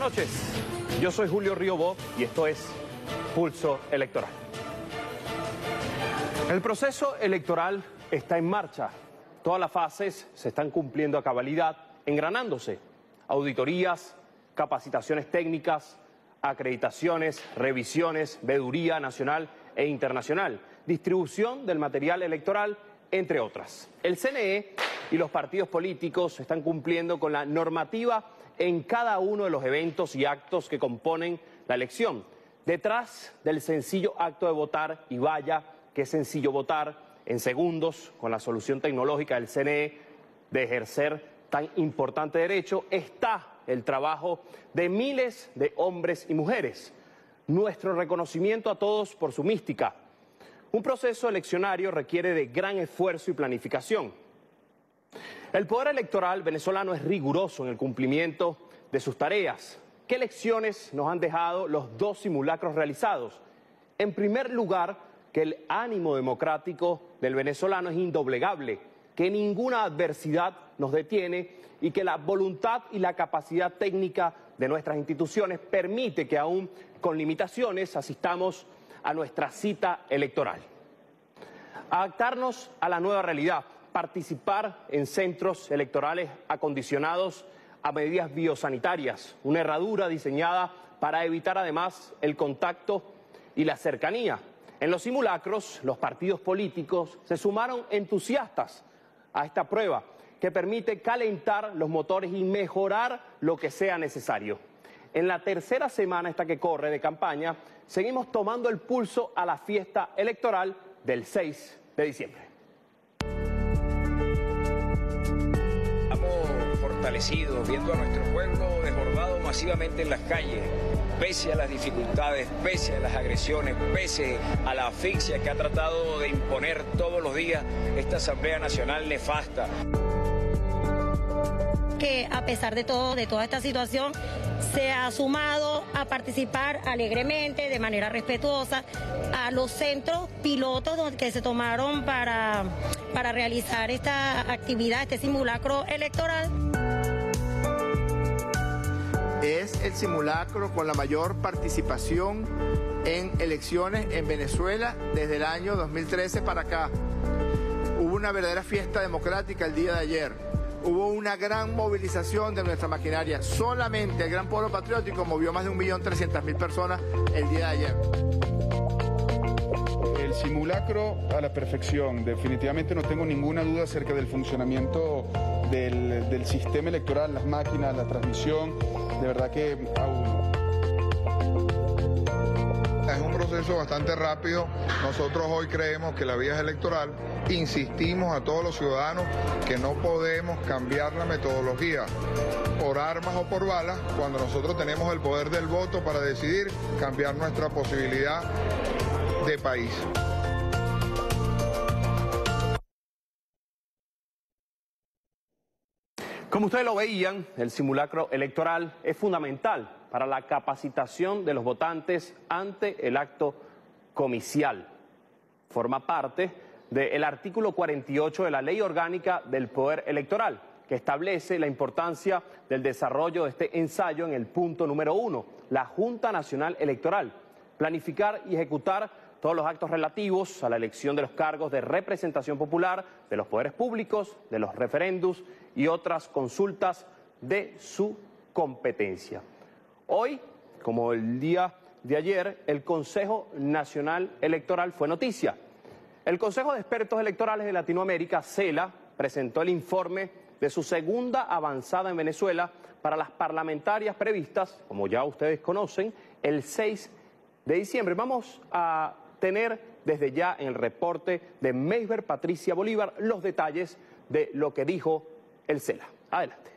noches, yo soy Julio Riobó y esto es Pulso Electoral. El proceso electoral está en marcha. Todas las fases se están cumpliendo a cabalidad, engranándose. Auditorías, capacitaciones técnicas, acreditaciones, revisiones, veeduría nacional e internacional, distribución del material electoral, entre otras. El CNE y los partidos políticos están cumpliendo con la normativa en cada uno de los eventos y actos que componen la elección. Detrás del sencillo acto de votar, y vaya que es sencillo votar en segundos con la solución tecnológica del CNE de ejercer tan importante derecho, está el trabajo de miles de hombres y mujeres. Nuestro reconocimiento a todos por su mística. Un proceso eleccionario requiere de gran esfuerzo y planificación. El poder electoral venezolano es riguroso en el cumplimiento de sus tareas. ¿Qué lecciones nos han dejado los dos simulacros realizados? En primer lugar, que el ánimo democrático del venezolano es indoblegable, que ninguna adversidad nos detiene y que la voluntad y la capacidad técnica de nuestras instituciones permite que aún con limitaciones asistamos a nuestra cita electoral. Adaptarnos a la nueva realidad, participar en centros electorales acondicionados a medidas biosanitarias, una herradura diseñada para evitar además el contacto y la cercanía. En los simulacros, los partidos políticos se sumaron entusiastas a esta prueba que permite calentar los motores y mejorar lo que sea necesario. En la tercera semana esta que corre de campaña, seguimos tomando el pulso a la fiesta electoral del 6 de diciembre. Estamos fortalecidos, viendo a nuestro pueblo desbordado masivamente en las calles, pese a las dificultades, pese a las agresiones, pese a la asfixia que ha tratado de imponer todos los días esta Asamblea Nacional nefasta. Que a pesar de todo, de toda esta situación, se ha sumado a participar alegremente, de manera respetuosa, a los centros pilotos que se tomaron para realizar esta actividad, este simulacro electoral. Es el simulacro con la mayor participación en elecciones en Venezuela desde el año 2013 para acá. Hubo una verdadera fiesta democrática el día de ayer. Hubo una gran movilización de nuestra maquinaria. Solamente el Gran Polo Patriótico movió más de 1.300.000 personas el día de ayer. El simulacro a la perfección. Definitivamente no tengo ninguna duda acerca del funcionamiento del sistema electoral, las máquinas, la transmisión. De verdad que aún. Es un proceso bastante rápido. Nosotros hoy creemos que la vía es electoral. Insistimos a todos los ciudadanos que no podemos cambiar la metodología por armas o por balas cuando nosotros tenemos el poder del voto para decidir cambiar nuestra posibilidad de país. Como ustedes lo veían, el simulacro electoral es fundamental para la capacitación de los votantes ante el acto comicial. Forma parte del artículo 48 de la Ley Orgánica del Poder Electoral, que establece la importancia del desarrollo de este ensayo en el punto número 1, la Junta Nacional Electoral, planificar y ejecutar todos los actos relativos a la elección de los cargos de representación popular, de los poderes públicos, de los referendos y otras consultas de su competencia. Hoy, como el día de ayer, el Consejo Nacional Electoral fue noticia. El Consejo de Expertos Electorales de Latinoamérica, CELA, presentó el informe de su segunda avanzada en Venezuela para las parlamentarias previstas, como ya ustedes conocen, el 6 de diciembre. Vamos a tener desde ya en el reporte de Meisber Patricia Bolívar los detalles de lo que dijo el CELA. Adelante.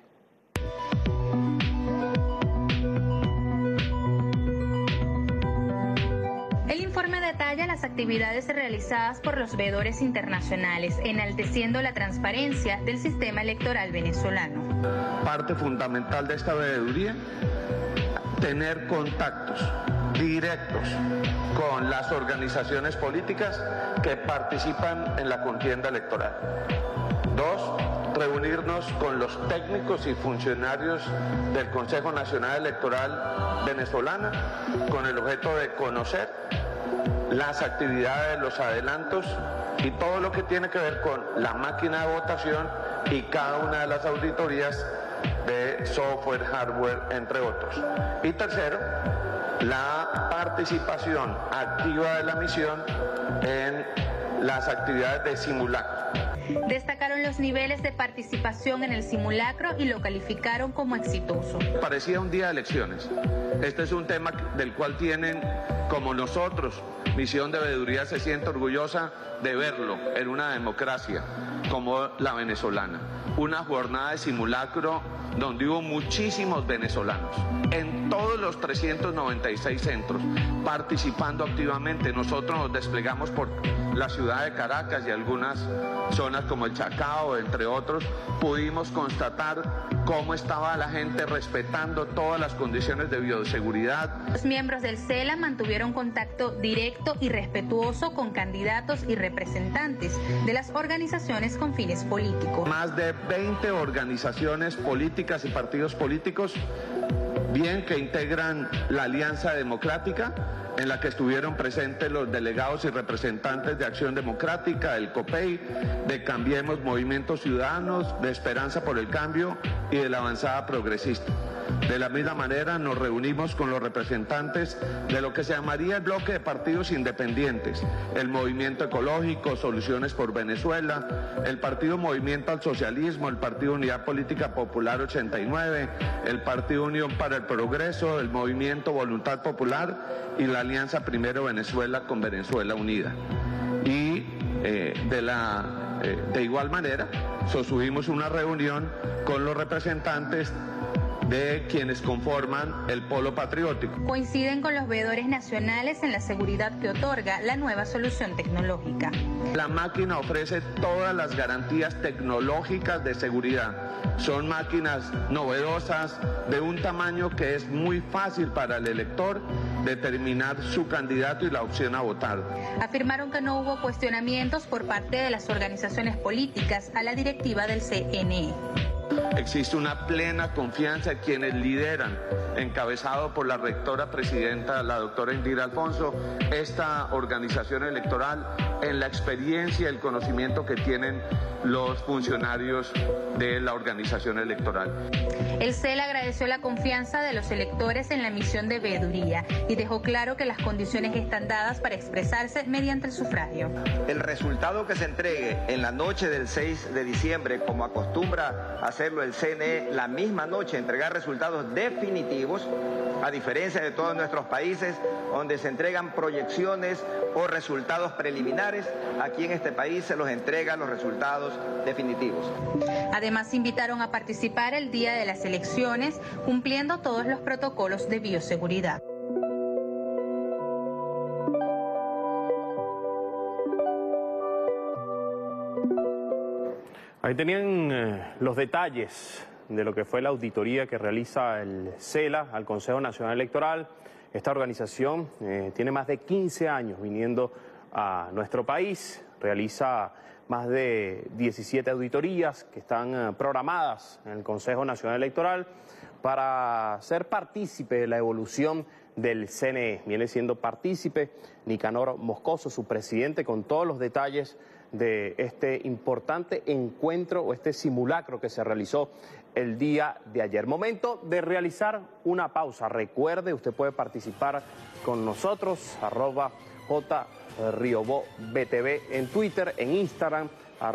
El informe detalla las actividades realizadas por los veedores internacionales, enalteciendo la transparencia del sistema electoral venezolano. Parte fundamental de esta veeduría, tener contactos directos con las organizaciones políticas que participan en la contienda electoral. 2, reunirnos con los técnicos y funcionarios del Consejo Nacional Electoral venezolana con el objeto de conocer las actividades, los adelantos y todo lo que tiene que ver con la máquina de votación y cada una de las auditorías de software, hardware, entre otros. Y tercero, la participación activa de la misión en las actividades de simulacro. Destacaron los niveles de participación en el simulacro y lo calificaron como exitoso. Parecía un día de elecciones. Este es un tema del cual tienen, como nosotros, Misión de Veeduría se siente orgullosa de verlo en una democracia como la venezolana. Una jornada de simulacro donde hubo muchísimos venezolanos en todos los 396 centros participando activamente. Nosotros nos desplegamos por la ciudad de Caracas y algunas zonas como el Chacao, entre otros. Pudimos constatar cómo estaba la gente respetando todas las condiciones de bioseguridad. Los miembros del CELA mantuvieron contacto directo y respetuoso con candidatos y representantes de las organizaciones con fines políticos. Más de 20 organizaciones políticas y partidos políticos, bien que integran la Alianza Democrática, en la que estuvieron presentes los delegados y representantes de Acción Democrática, del COPEI, de Cambiemos Movimientos Ciudadanos, de Esperanza por el Cambio y de la Avanzada Progresista. De la misma manera nos reunimos con los representantes de lo que se llamaría el bloque de partidos independientes, el Movimiento Ecológico, Soluciones por Venezuela, el Partido Movimiento al Socialismo, el Partido Unidad Política Popular 89, el Partido Unión para el Progreso, el Movimiento Voluntad Popular y la Alianza Primero Venezuela con Venezuela Unida. Y de igual manera sostuvimos una reunión con los representantes de quienes conforman el polo patriótico. Coinciden con los veedores nacionales en la seguridad que otorga la nueva solución tecnológica. La máquina ofrece todas las garantías tecnológicas de seguridad. Son máquinas novedosas de un tamaño que es muy fácil para el elector determinar su candidato y la opción a votar. Afirmaron que no hubo cuestionamientos por parte de las organizaciones políticas a la directiva del CNE. Existe una plena confianza en quienes lideran, encabezado por la rectora presidenta, la doctora Indira Alfonso, esta organización electoral, en la experiencia y el conocimiento que tienen los funcionarios de la organización electoral. El CELA agradeció la confianza de los electores en la misión de veeduría y dejó claro que las condiciones están dadas para expresarse mediante el sufragio. El resultado que se entregue en la noche del 6 de diciembre, como acostumbra hacerlo el CNE, la misma noche entregar resultados definitivos, a diferencia de todos nuestros países donde se entregan proyecciones o resultados preliminares, aquí en este país se los entregan los resultados definitivos. Además, invitaron a participar el día de las elecciones, cumpliendo todos los protocolos de bioseguridad. Ahí tenían los detalles de lo que fue la auditoría que realiza el CELA al Consejo Nacional Electoral. Esta organización tiene más de 15 años viniendo a nuestro país, realiza más de 17 auditorías que están programadas en el Consejo Nacional Electoral para ser partícipe de la evolución del CNE. Viene siendo partícipe Nicanor Moscoso, su presidente, con todos los detalles de este importante encuentro o este simulacro que se realizó el día de ayer. Momento de realizar una pausa. Recuerde, usted puede participar con nosotros, @JRiobóBTV en Twitter, en Instagram,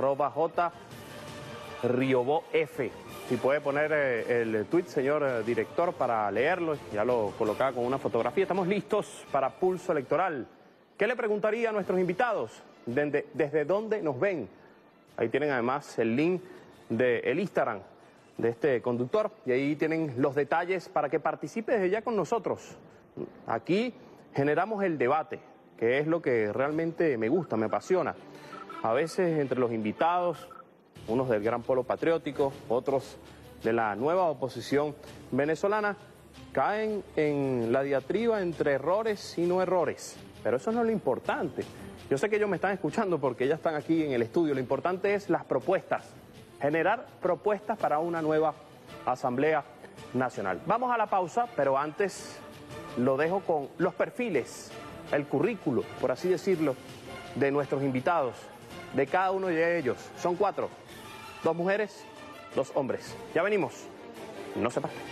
@JRiobóF. Si puede poner el tweet, señor director, para leerlo, ya lo colocaba con una fotografía. Estamos listos para Pulso Electoral. ¿Qué le preguntaría a nuestros invitados? ¿Desde dónde nos ven? Ahí tienen además el link del Instagram de este conductor y ahí tienen los detalles para que participe desde ya con nosotros. Aquí generamos el debate, que es lo que realmente me gusta, me apasiona. A veces entre los invitados, unos del Gran Polo Patriótico, otros de la nueva oposición venezolana, caen en la diatriba entre errores y no errores. Pero eso no es lo importante. Yo sé que ellos me están escuchando porque ya están aquí en el estudio. Lo importante es las propuestas, generar propuestas para una nueva Asamblea Nacional. Vamos a la pausa, pero antes lo dejo con los perfiles, el currículo, por así decirlo, de nuestros invitados, de cada uno de ellos. Son 4, 2 mujeres, 2 hombres. Ya venimos, no se parten.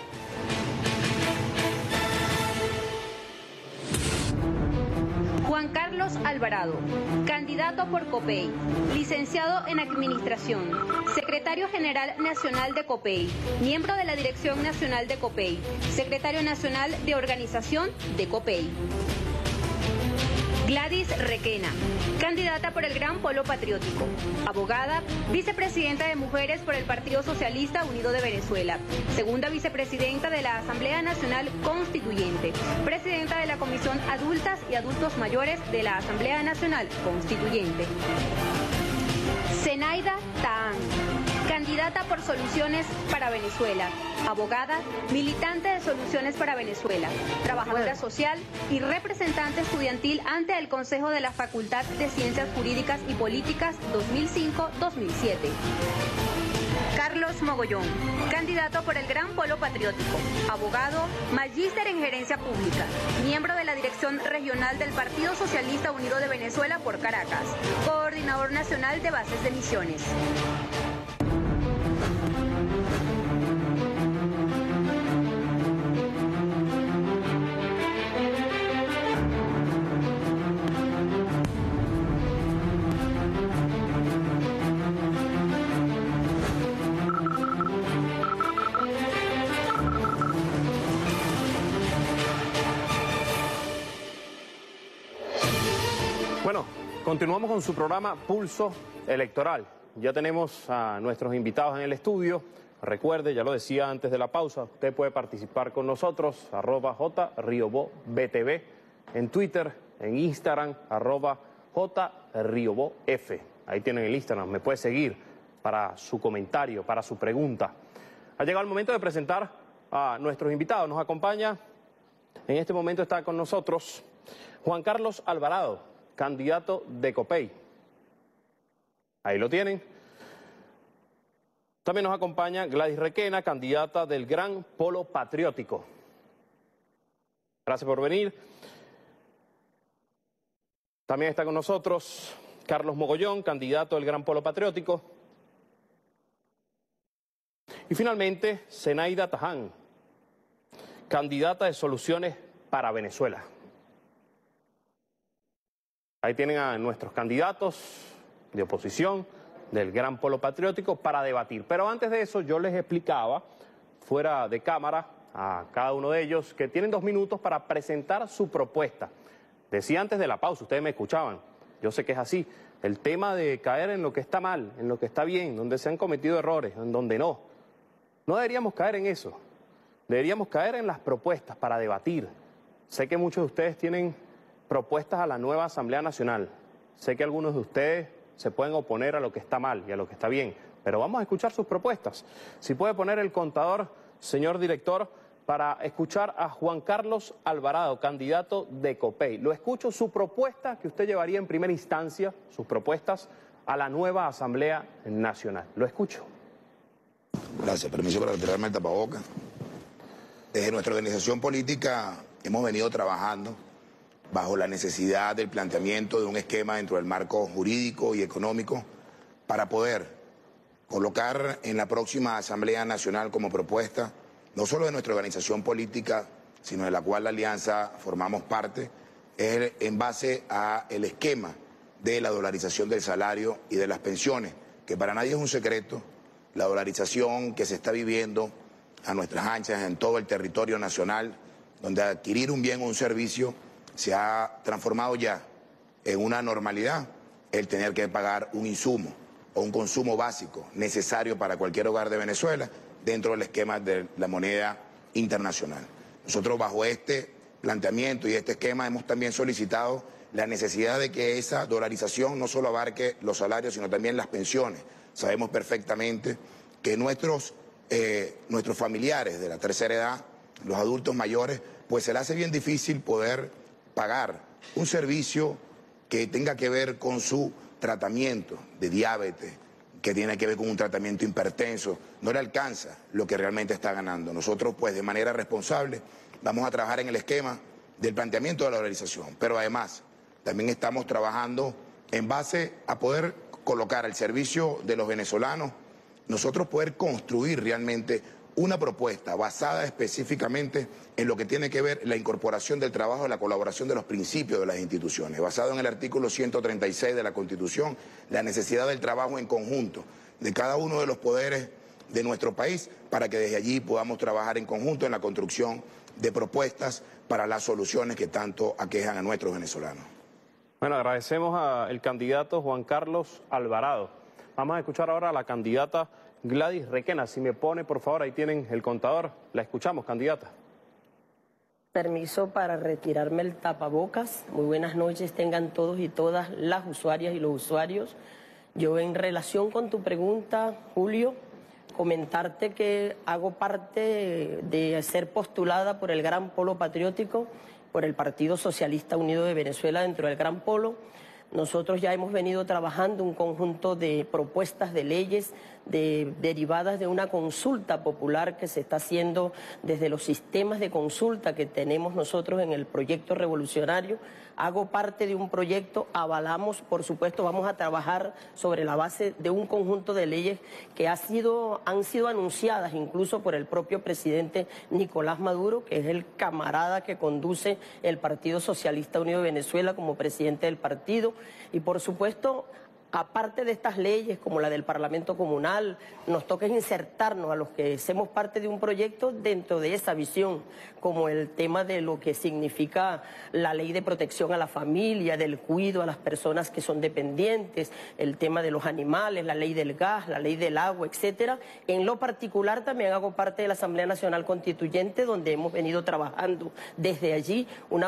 Juan Carlos Alvarado, candidato por COPEI, licenciado en Administración, secretario general nacional de COPEI, miembro de la Dirección Nacional de COPEI, secretario nacional de Organización de COPEI. Gladys Requena, candidata por el Gran Polo Patriótico, abogada, vicepresidenta de Mujeres por el Partido Socialista Unido de Venezuela, segunda vicepresidenta de la Asamblea Nacional Constituyente, presidenta de la Comisión Adultas y Adultos Mayores de la Asamblea Nacional Constituyente. Zenaida Tahán, candidata por Soluciones para Venezuela, abogada, militante de Soluciones para Venezuela, trabajadora social y representante estudiantil ante el Consejo de la Facultad de Ciencias Jurídicas y Políticas 2005-2007. Carlos Mogollón, candidato por el Gran Polo Patriótico, abogado, magíster en Gerencia Pública, miembro de la Dirección Regional del Partido Socialista Unido de Venezuela por Caracas, coordinador nacional de bases de misiones. Bueno, continuamos con su programa Pulso Electoral. Ya tenemos a nuestros invitados en el estudio. Recuerde, ya lo decía antes de la pausa, usted puede participar con nosotros, @JRiobóBTV, en Twitter, en Instagram, @JRiobóF. Ahí tienen el Instagram, me puede seguir para su comentario, para su pregunta. Ha llegado el momento de presentar a nuestros invitados. Nos acompaña, en este momento está con nosotros, Juan Carlos Alvarado, candidato de COPEI. Ahí lo tienen. También nos acompaña Gladys Requena, candidata del Gran Polo Patriótico. Gracias por venir. También está con nosotros Carlos Mogollón, candidato del Gran Polo Patriótico. Y finalmente, Zenaida Tahán, candidata de Soluciones para Venezuela. Ahí tienen a nuestros candidatos de oposición del Gran Polo Patriótico para debatir. Pero antes de eso yo les explicaba, fuera de cámara, a cada uno de ellos, que tienen 2 minutos para presentar su propuesta. Decía antes de la pausa, ustedes me escuchaban, yo sé que es así, el tema de caer en lo que está mal, en lo que está bien, donde se han cometido errores, en donde no. No deberíamos caer en eso, deberíamos caer en las propuestas para debatir. Sé que muchos de ustedes tienen propuestas a la nueva Asamblea Nacional. Sé que algunos de ustedes se pueden oponer a lo que está mal y a lo que está bien, pero vamos a escuchar sus propuestas. Si puede poner el contador, señor director, para escuchar a Juan Carlos Alvarado, candidato de COPEI. Lo escucho, su propuesta que usted llevaría en primera instancia, sus propuestas a la nueva Asamblea Nacional. Lo escucho. Gracias. Permiso para retirarme el tapabocas. Desde nuestra organización política hemos venido trabajando bajo la necesidad del planteamiento de un esquema dentro del marco jurídico y económico para poder colocar en la próxima Asamblea Nacional como propuesta, no solo de nuestra organización política, sino de la cual la Alianza formamos parte, es en base al esquema de la dolarización del salario y de las pensiones, que para nadie es un secreto, la dolarización que se está viviendo a nuestras anchas en todo el territorio nacional, donde adquirir un bien o un servicio se ha transformado ya en una normalidad el tener que pagar un insumo o un consumo básico necesario para cualquier hogar de Venezuela dentro del esquema de la moneda internacional. Nosotros bajo este planteamiento y este esquema hemos también solicitado la necesidad de que esa dolarización no solo abarque los salarios, sino también las pensiones. Sabemos perfectamente que nuestros familiares de la tercera edad, los adultos mayores, pues se les hace bien difícil poder pagar un servicio que tenga que ver con su tratamiento de diabetes, que tiene que ver con un tratamiento hipertenso, no le alcanza lo que realmente está ganando. Nosotros, pues, de manera responsable, vamos a trabajar en el esquema del planteamiento de la dolarización, pero además también estamos trabajando en base a poder colocar al servicio de los venezolanos, nosotros poder construir realmente una propuesta basada específicamente en lo que tiene que ver la incorporación del trabajo, la colaboración de los principios de las instituciones, basado en el artículo 136 de la Constitución, la necesidad del trabajo en conjunto de cada uno de los poderes de nuestro país para que desde allí podamos trabajar en conjunto en la construcción de propuestas para las soluciones que tanto aquejan a nuestros venezolanos. Bueno, agradecemos al candidato Juan Carlos Alvarado. Vamos a escuchar ahora a la candidata Gladys Requena. Si me pone, por favor, ahí tienen el contador. La escuchamos, candidata. Permiso para retirarme el tapabocas. Muy buenas noches tengan todos y todas las usuarias y los usuarios. Yo, en relación con tu pregunta, Julio, comentarte que hago parte de ser postulada por el Gran Polo Patriótico, por el Partido Socialista Unido de Venezuela dentro del Gran Polo. Nosotros ya hemos venido trabajando un conjunto de propuestas de leyes derivadas de una consulta popular que se está haciendo desde los sistemas de consulta que tenemos nosotros en el proyecto revolucionario. Hago parte de un proyecto, avalamos, por supuesto, vamos a trabajar sobre la base de un conjunto de leyes que han sido anunciadas incluso por el propio presidente Nicolás Maduro, que es el camarada que conduce el Partido Socialista Unido de Venezuela como presidente del partido. Y por supuesto, aparte de estas leyes como la del Parlamento Comunal, nos toca insertarnos a los que hacemos parte de un proyecto dentro de esa visión, como el tema de lo que significa la ley de protección a la familia, del cuidado a las personas que son dependientes, el tema de los animales, la ley del gas, la ley del agua, etcétera. En lo particular también hago parte de la Asamblea Nacional Constituyente, donde hemos venido trabajando desde allí una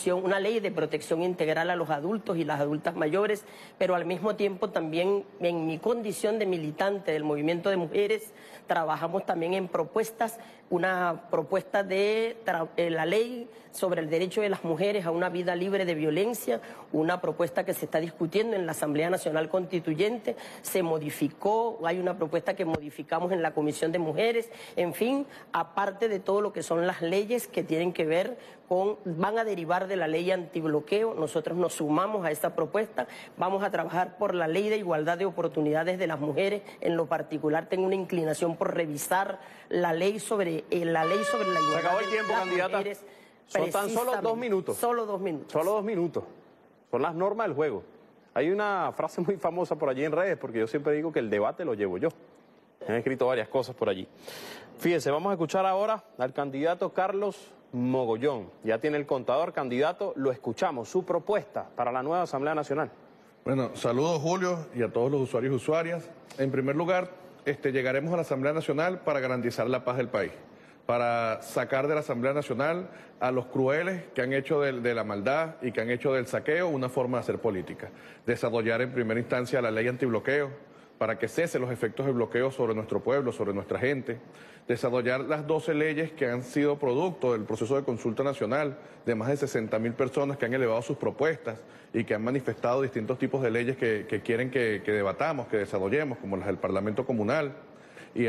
ley de protección integral a los adultos y las adultas mayores, pero al mismo tiempo también en mi condición de militante del movimiento de mujeres trabajamos también en propuestas, una propuesta de la ley sobre el derecho de las mujeres a una vida libre de violencia, una propuesta que se está discutiendo en la Asamblea Nacional Constituyente, se modificó, hay una propuesta que modificamos en la Comisión de Mujeres, en fin, aparte de todo lo que son las leyes que tienen que ver van a derivar de la ley antibloqueo. Nosotros nos sumamos a esta propuesta, vamos a trabajar por la ley de igualdad de oportunidades de las mujeres. En lo particular tengo una inclinación por revisar la ley sobre la igualdad. Se acabó el tiempo, candidata. Mujeres. Son tan solo 2 minutos. Solo 2 minutos. Solo 2 minutos. Son las normas del juego. Hay una frase muy famosa por allí en redes, porque yo siempre digo que el debate lo llevo yo. Han escrito varias cosas por allí. Fíjese, vamos a escuchar ahora al candidato Carlos Mogollón. Ya tiene el contador, candidato, lo escuchamos. Su propuesta para la nueva Asamblea Nacional. Bueno, saludos Julio y a todos los usuarios y usuarias. En primer lugar, llegaremos a la Asamblea Nacional para garantizar la paz del país, para sacar de la Asamblea Nacional a los crueles que han hecho de la maldad y que han hecho del saqueo una forma de hacer política. Desarrollar en primera instancia la ley antibloqueo para que cese los efectos del bloqueo sobre nuestro pueblo, sobre nuestra gente. Desarrollar las 12 leyes que han sido producto del proceso de consulta nacional de más de 60.000 personas que han elevado sus propuestas y que han manifestado distintos tipos de leyes que quieren que debatamos, que desarrollemos, como las del Parlamento Comunal y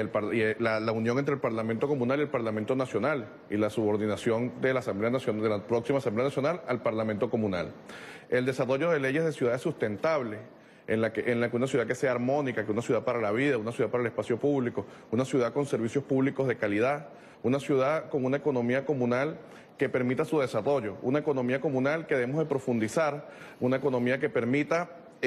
la unión entre el Parlamento Comunal y el Parlamento Nacional y la subordinación de la Asamblea Nacional, de la próxima Asamblea Nacional al Parlamento Comunal. El desarrollo de leyes de ciudades sustentables, en la que una ciudad que sea armónica, que una ciudad para la vida, una ciudad para el espacio público, una ciudad con servicios públicos de calidad, una ciudad con una economía comunal que permita su desarrollo, una economía comunal que debemos de profundizar, una economía que permita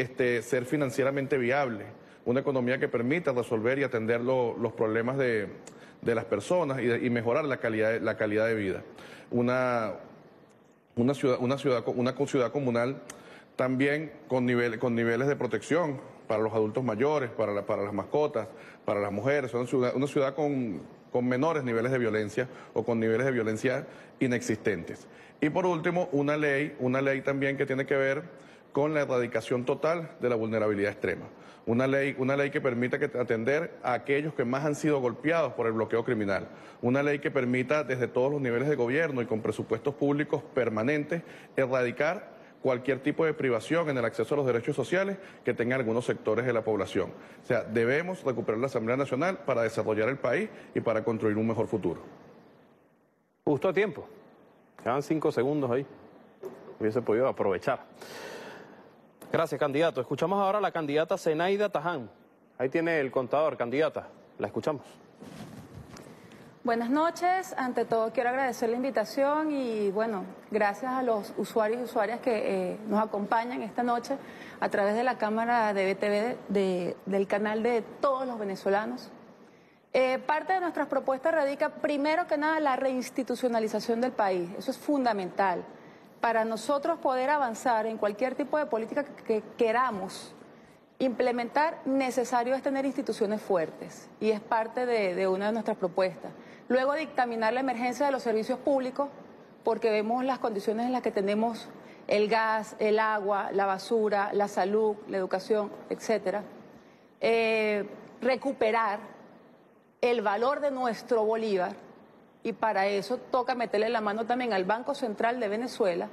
ser financieramente viable, una economía que permita resolver y atender los problemas de las personas y mejorar la calidad de vida. Una ciudad comunal también con niveles de protección para los adultos mayores, para las mascotas, para las mujeres, una ciudad con menores niveles de violencia o con niveles de violencia inexistentes. Y por último, una ley también que tiene que ver con la erradicación total de la vulnerabilidad extrema. Una ley que permita atender a aquellos que más han sido golpeados por el bloqueo criminal. Una ley que permita desde todos los niveles de gobierno y con presupuestos públicos permanentes erradicar cualquier tipo de privación en el acceso a los derechos sociales que tengan algunos sectores de la población. O sea, debemos recuperar la Asamblea Nacional para desarrollar el país y para construir un mejor futuro. Justo a tiempo. Quedan 5 segundos ahí. Hubiese podido aprovechar. Gracias, candidato. Escuchamos ahora a la candidata Zenaida Taján. Ahí tiene el contador, candidata. La escuchamos. Buenas noches. Ante todo quiero agradecer la invitación y bueno, gracias a los usuarios y usuarias que nos acompañan esta noche a través de la cámara de BTV del canal de todos los venezolanos. Parte de nuestras propuestas radica primero que nada la reinstitucionalización del país. Eso es fundamental. Para nosotros poder avanzar en cualquier tipo de política que queramos implementar, necesario es tener instituciones fuertes y es parte de una de nuestras propuestas. Luego dictaminar la emergencia de los servicios públicos porque vemos las condiciones en las que tenemos el gas, el agua, la basura, la salud, la educación, etcétera. Recuperar el valor de nuestro bolívar y para eso toca meterle la mano también al Banco Central de Venezuela.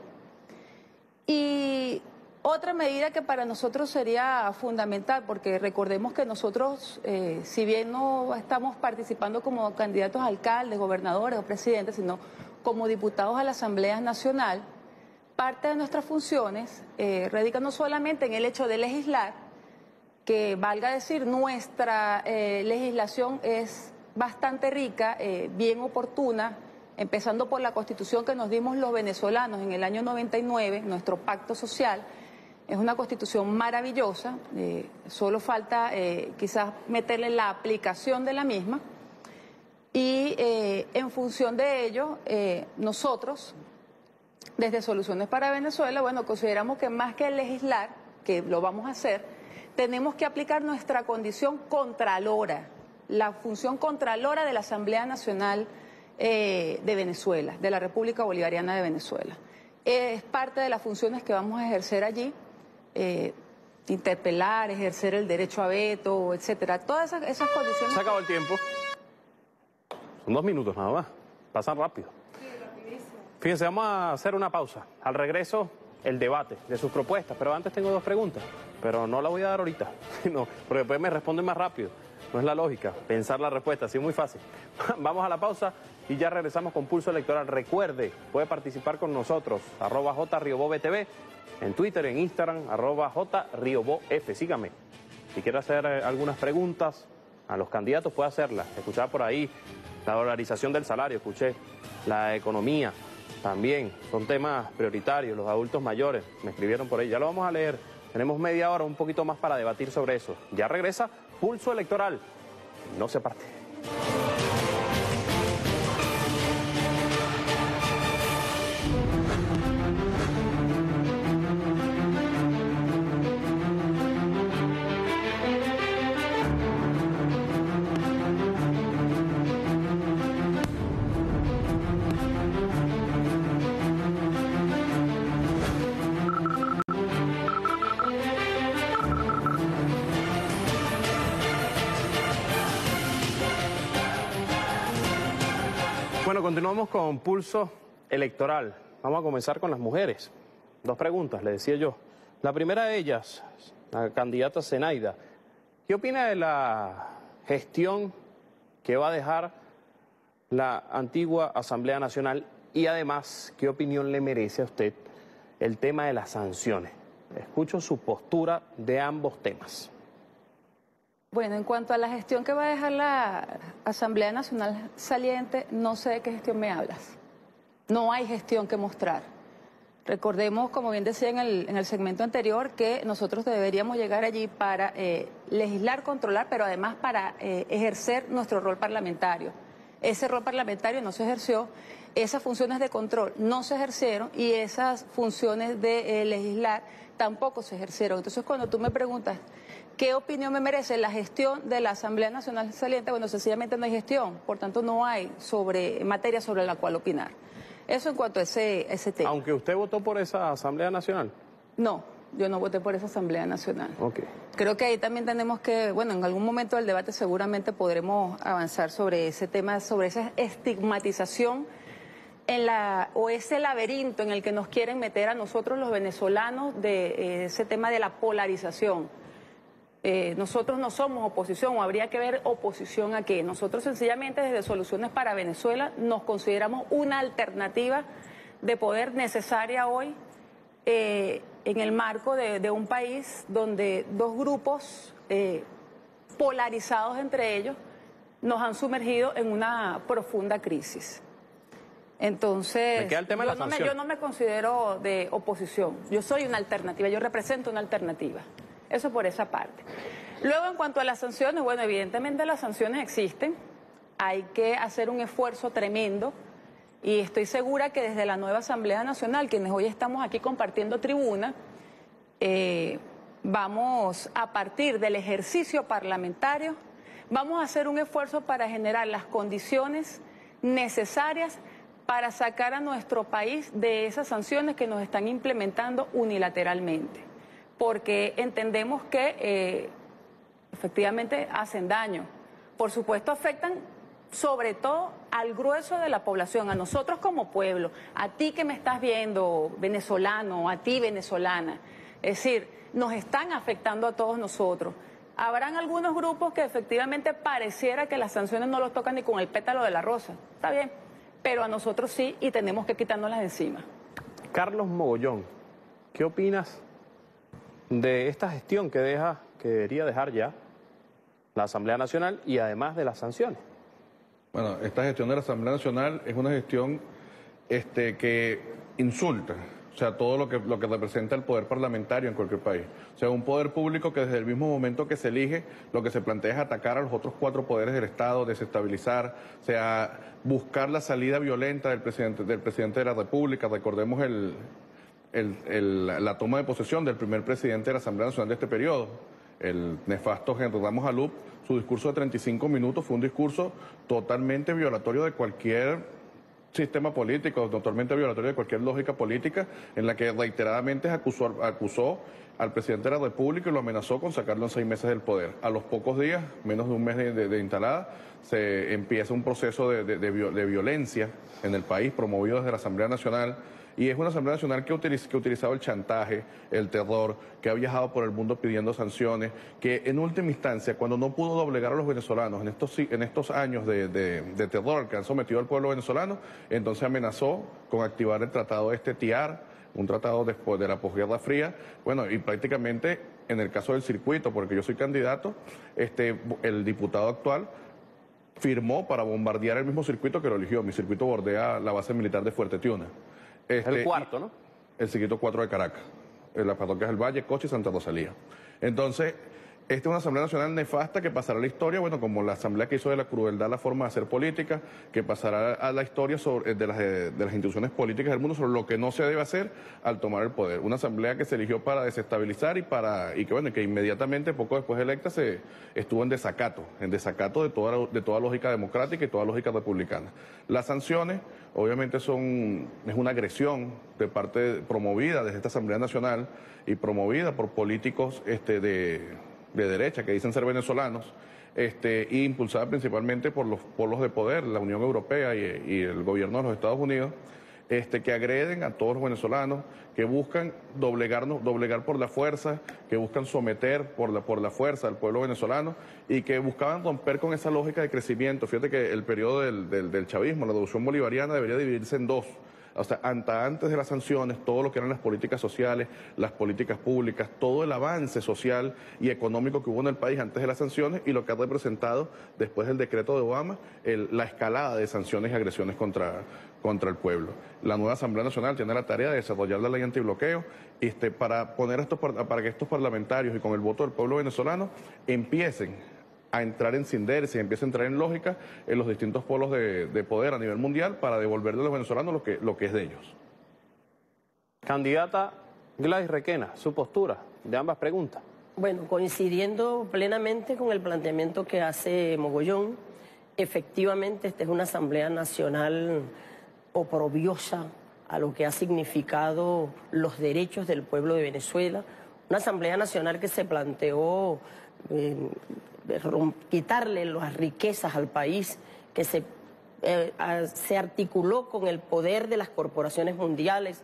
Y otra medida que para nosotros sería fundamental, porque recordemos que nosotros, si bien no estamos participando como candidatos a alcaldes, gobernadores o presidentes, sino como diputados a la Asamblea Nacional, parte de nuestras funciones radica no solamente en el hecho de legislar, que valga decir, nuestra legislación es bastante rica, bien oportuna, empezando por la Constitución que nos dimos los venezolanos en el año 99, nuestro pacto social. Es una Constitución maravillosa, solo falta quizás meterle la aplicación de la misma y en función de ello nosotros desde Soluciones para Venezuela, bueno, consideramos que más que legislar, que lo vamos a hacer, tenemos que aplicar nuestra condición contralora, la función contralora de la Asamblea Nacional de Venezuela, de la República Bolivariana de Venezuela. Es parte de las funciones que vamos a ejercer allí, interpelar, ejercer el derecho a veto, etcétera. Todas esas condiciones. Se acabó el tiempo. Son 2 minutos nada más. Pasan rápido. Sí, rapidísimo. Fíjense, vamos a hacer una pausa. Al regreso, el debate de sus propuestas. Pero antes tengo 2 preguntas. Pero no la voy a dar ahorita. No, porque después me responden más rápido. No es la lógica pensar la respuesta, así muy fácil. Vamos a la pausa y ya regresamos con Pulso Electoral. Recuerde, puede participar con nosotros, @JRiobobTV, en Twitter, en Instagram, @JRiobobF. Sígame. Si quiere hacer algunas preguntas a los candidatos, puede hacerlas. Escuchaba por ahí la dolarización del salario, escuché la economía también. Son temas prioritarios, los adultos mayores, me escribieron por ahí. Ya lo vamos a leer. Tenemos media hora, un poquito más para debatir sobre eso. Ya regresa Pulso Electoral. No se parte. Bueno, continuamos con Pulso Electoral. Vamos a comenzar con las mujeres. 2 preguntas, le decía yo. La primera de ellas, la candidata Zenaida. ¿Qué opina de la gestión que va a dejar la antigua Asamblea Nacional? Y además, ¿qué opinión le merece a usted el tema de las sanciones? Escucho su postura de ambos temas. Bueno, en cuanto a la gestión que va a dejar la Asamblea Nacional saliente, no sé de qué gestión me hablas. No hay gestión que mostrar. Recordemos, como bien decía en el segmento anterior, que nosotros deberíamos llegar allí para legislar, controlar, pero además para ejercer nuestro rol parlamentario. Ese rol parlamentario no se ejerció, esas funciones de control no se ejercieron y esas funciones de legislar tampoco se ejercieron. Entonces, cuando tú me preguntas ¿qué opinión me merece la gestión de la Asamblea Nacional saliente? Bueno, sencillamente no hay gestión, por tanto no hay materia sobre la cual opinar. Eso en cuanto a ese tema. ¿Aunque usted votó por esa Asamblea Nacional? No, yo no voté por esa Asamblea Nacional. Okay. Creo que ahí también tenemos que, bueno, en algún momento del debate seguramente podremos avanzar sobre ese tema, sobre esa estigmatización ese laberinto en el que nos quieren meter a nosotros los venezolanos de ese tema de la polarización. Nosotros no somos oposición, o habría que ver oposición a qué. Nosotros sencillamente desde Soluciones para Venezuela nos consideramos una alternativa de poder necesaria hoy en el marco de un país donde dos grupos polarizados entre ellos nos han sumergido en una profunda crisis. Entonces, yo no me considero de oposición, yo soy una alternativa, yo represento una alternativa. Eso por esa parte. Luego, en cuanto a las sanciones, bueno, evidentemente las sanciones existen, hay que hacer un esfuerzo tremendo y estoy segura que desde la nueva Asamblea Nacional, quienes hoy estamos aquí compartiendo tribuna, vamos a partir del ejercicio parlamentario, vamos a hacer un esfuerzo para generar las condiciones necesarias para sacar a nuestro país de esas sanciones que nos están implementando unilateralmente, porque entendemos que efectivamente hacen daño. Por supuesto afectan sobre todo al grueso de la población, a nosotros como pueblo, a ti que me estás viendo, venezolano, a ti venezolana. Es decir, nos están afectando a todos nosotros. Habrán algunos grupos que efectivamente pareciera que las sanciones no los tocan ni con el pétalo de la rosa. Está bien, pero a nosotros sí y tenemos que quitárnoslas de encima. Carlos Mogollón, ¿qué opinas de esta gestión que debería dejar ya la Asamblea Nacional y además de las sanciones? Bueno, esta gestión de la Asamblea Nacional es una gestión que insulta, o sea, todo lo que representa el poder parlamentario en cualquier país. O sea, un poder público que desde el mismo momento que se elige, lo que se plantea es atacar a los otros 4 poderes del Estado, desestabilizar, o sea, buscar la salida violenta del presidente de la República. Recordemos la toma de posesión del primer presidente de la Asamblea Nacional de este periodo, el nefasto Henry Ramos Alup. Su discurso de 35 minutos fue un discurso totalmente violatorio de cualquier sistema político, totalmente violatorio de cualquier lógica política, en la que reiteradamente acusó al presidente de la República y lo amenazó con sacarlo en 6 meses del poder. A los pocos días, menos de un mes de instalada, se empieza un proceso de violencia en el país, promovido desde la Asamblea Nacional. Y es una Asamblea Nacional que ha utilizado el chantaje, el terror, que ha viajado por el mundo pidiendo sanciones, que en última instancia, cuando no pudo doblegar a los venezolanos en estos años de terror que han sometido al pueblo venezolano, entonces amenazó con activar el tratado TIAR, un tratado después de la posguerra fría. Bueno, y prácticamente en el caso del circuito, porque yo soy candidato, el diputado actual firmó para bombardear el mismo circuito que lo eligió. Mi circuito bordea la base militar de Fuerte Tiuna. El cuarto, ¿no? El circuito 4 de Caracas, en las parroquias del Valle, Coche y Santa Rosalía. Entonces, esta es una Asamblea Nacional nefasta que pasará a la historia, bueno, como la Asamblea que hizo de la crueldad la forma de hacer política, que pasará a la historia de las instituciones políticas del mundo sobre lo que no se debe hacer al tomar el poder. Una Asamblea que se eligió para desestabilizar y que inmediatamente, poco después de electa, estuvo en desacato de toda lógica democrática y toda lógica republicana. Las sanciones, obviamente, es una agresión promovida desde esta Asamblea Nacional y promovida por políticos de derecha que dicen ser venezolanos, y impulsada principalmente por los polos de poder, la Unión Europea y el gobierno de los Estados Unidos, que agreden a todos los venezolanos, que buscan doblegar por la fuerza, que buscan someter por la fuerza al pueblo venezolano y que buscaban romper con esa lógica de crecimiento. Fíjate que el periodo del chavismo, la revolución bolivariana, debería dividirse en 2. O sea, antes de las sanciones, todo lo que eran las políticas sociales, las políticas públicas, todo el avance social y económico que hubo en el país antes de las sanciones y lo que ha representado después del decreto de Obama, la escalada de sanciones y agresiones contra el pueblo. La nueva Asamblea Nacional tiene la tarea de desarrollar la ley antibloqueo para que estos parlamentarios y con el voto del pueblo venezolano empiecen a entrar en sinderes y empieza a entrar en lógica en los distintos polos de poder a nivel mundial para devolverle a los venezolanos lo que es de ellos. Candidata Gladys Requena, su postura de ambas preguntas. Bueno, coincidiendo plenamente con el planteamiento que hace Mogollón, efectivamente esta es una Asamblea Nacional oprobiosa a lo que ha significado los derechos del pueblo de Venezuela, una Asamblea Nacional que se planteó quitarle las riquezas al país, que se se articuló con el poder de las corporaciones mundiales,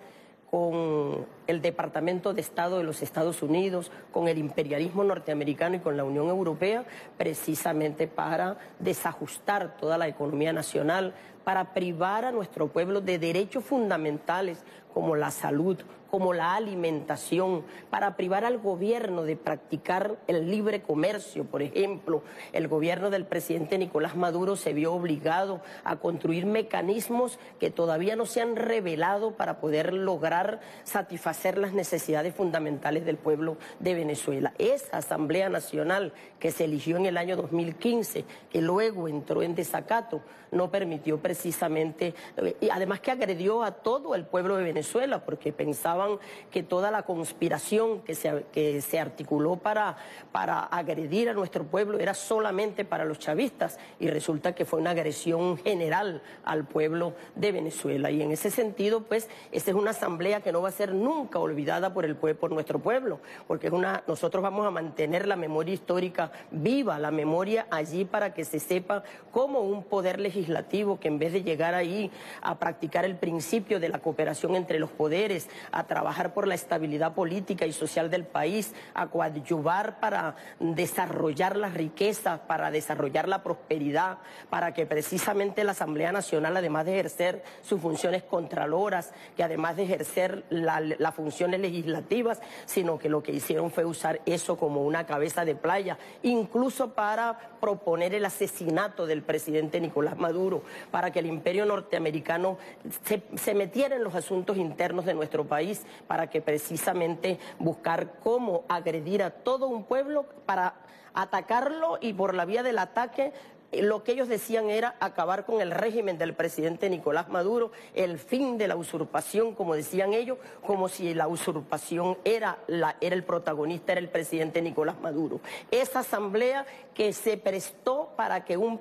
con el Departamento de Estado de los Estados Unidos, con el imperialismo norteamericano y con la Unión Europea, precisamente para desajustar toda la economía nacional, para privar a nuestro pueblo de derechos fundamentales como la salud, como la alimentación, para privar al gobierno de practicar el libre comercio. Por ejemplo, el gobierno del presidente Nicolás Maduro se vio obligado a construir mecanismos que todavía no se han revelado para poder lograr satisfacer las necesidades fundamentales del pueblo de Venezuela. Esa Asamblea Nacional que se eligió en el año 2015, que luego entró en desacato, no permitió precisamente, y además que agredió a todo el pueblo de Venezuela, porque pensaban que toda la conspiración que se articuló para agredir a nuestro pueblo era solamente para los chavistas, y resulta que fue una agresión general al pueblo de Venezuela. Y en ese sentido, pues, esta es una asamblea que no va a ser nunca olvidada por nuestro pueblo, porque nosotros vamos a mantener la memoria histórica viva, la memoria allí, para que se sepa cómo un poder legislativo que en vez de llegar ahí a practicar el principio de la cooperación entre los poderes, a trabajar por la estabilidad política y social del país, a coadyuvar para desarrollar las riquezas, para desarrollar la prosperidad, para que precisamente la Asamblea Nacional, además de ejercer sus funciones contraloras, que además de ejercer las funciones legislativas, sino que lo que hicieron fue usar eso como una cabeza de playa, incluso para proponer el asesinato del presidente Nicolás Maduro, para que el imperio norteamericano se metiera en los asuntos internos de nuestro país, para que precisamente buscar cómo agredir a todo un pueblo para atacarlo, y por la vía del ataque lo que ellos decían era acabar con el régimen del presidente Nicolás Maduro, el fin de la usurpación, como decían ellos, como si la usurpación era el protagonista, era el presidente Nicolás Maduro. Esa asamblea que se prestó para que un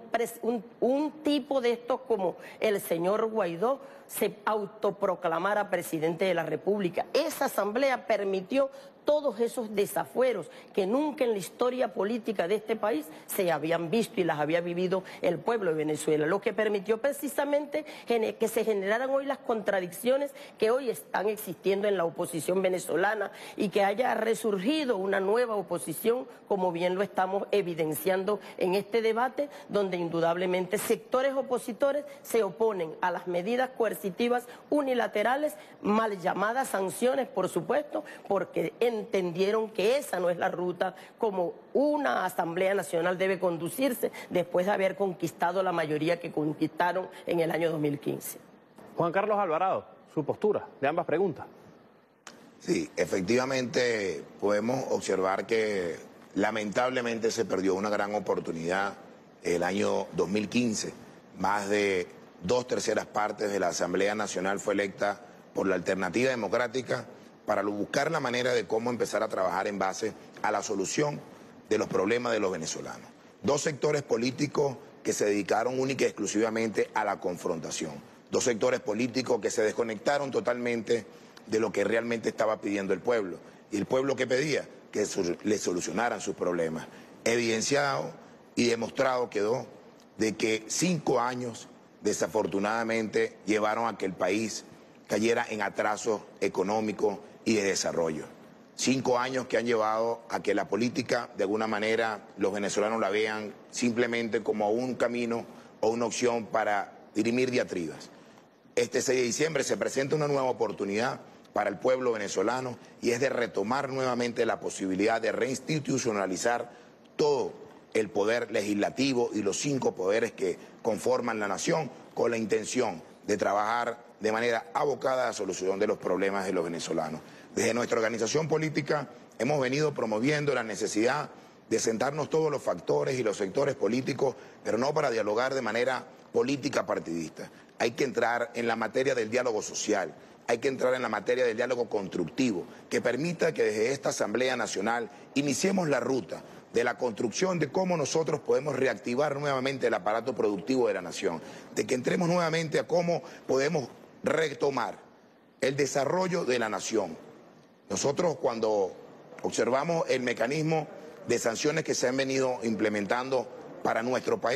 tipo de estos como el señor Guaidó se autoproclamara presidente de la República. Esa asamblea permitió todos esos desafueros que nunca en la historia política de este país se habían visto y las había vivido el pueblo de Venezuela, lo que permitió precisamente que se generaran hoy las contradicciones que hoy están existiendo en la oposición venezolana, y que haya resurgido una nueva oposición, como bien lo estamos evidenciando en este debate, donde indudablemente sectores opositores se oponen a las medidas coercitivas unilaterales, mal llamadas sanciones, por supuesto, porque entendieron que esa no es la ruta como una Asamblea Nacional debe conducirse después de haber conquistado la mayoría que conquistaron en el año 2015. Juan Carlos Alvarado, su postura de ambas preguntas. Sí, efectivamente podemos observar que lamentablemente se perdió una gran oportunidad el año 2015. Más de 2/3 partes de la Asamblea Nacional fue electa por la Alternativa Democrática para buscar la manera de cómo empezar a trabajar en base a la solución de los problemas de los venezolanos. Dos sectores políticos que se dedicaron única y exclusivamente a la confrontación. Dos sectores políticos que se desconectaron totalmente de lo que realmente estaba pidiendo el pueblo. Y el pueblo que pedía que le solucionaran sus problemas. Evidenciado y demostrado quedó de que 5 años desafortunadamente llevaron a que el país cayera en atraso económico y de desarrollo. 5 años que han llevado a que la política, de alguna manera, los venezolanos la vean simplemente como un camino o una opción para dirimir diatribas. Este 6 de diciembre se presenta una nueva oportunidad para el pueblo venezolano, y es de retomar nuevamente la posibilidad de reinstitucionalizar todo el poder legislativo y los 5 poderes que conforman la nación, con la intención de trabajar de manera abocada a la solución de los problemas de los venezolanos. Desde nuestra organización política hemos venido promoviendo la necesidad de sentarnos todos los factores y los sectores políticos, pero no para dialogar de manera política partidista. Hay que entrar en la materia del diálogo social, hay que entrar en la materia del diálogo constructivo, que permita que desde esta Asamblea Nacional iniciemos la ruta de la construcción de cómo nosotros podemos reactivar nuevamente el aparato productivo de la nación, de que entremos nuevamente a cómo podemos retomar el desarrollo de la nación. Nosotros, cuando observamos el mecanismo de sanciones que se han venido implementando para nuestro país,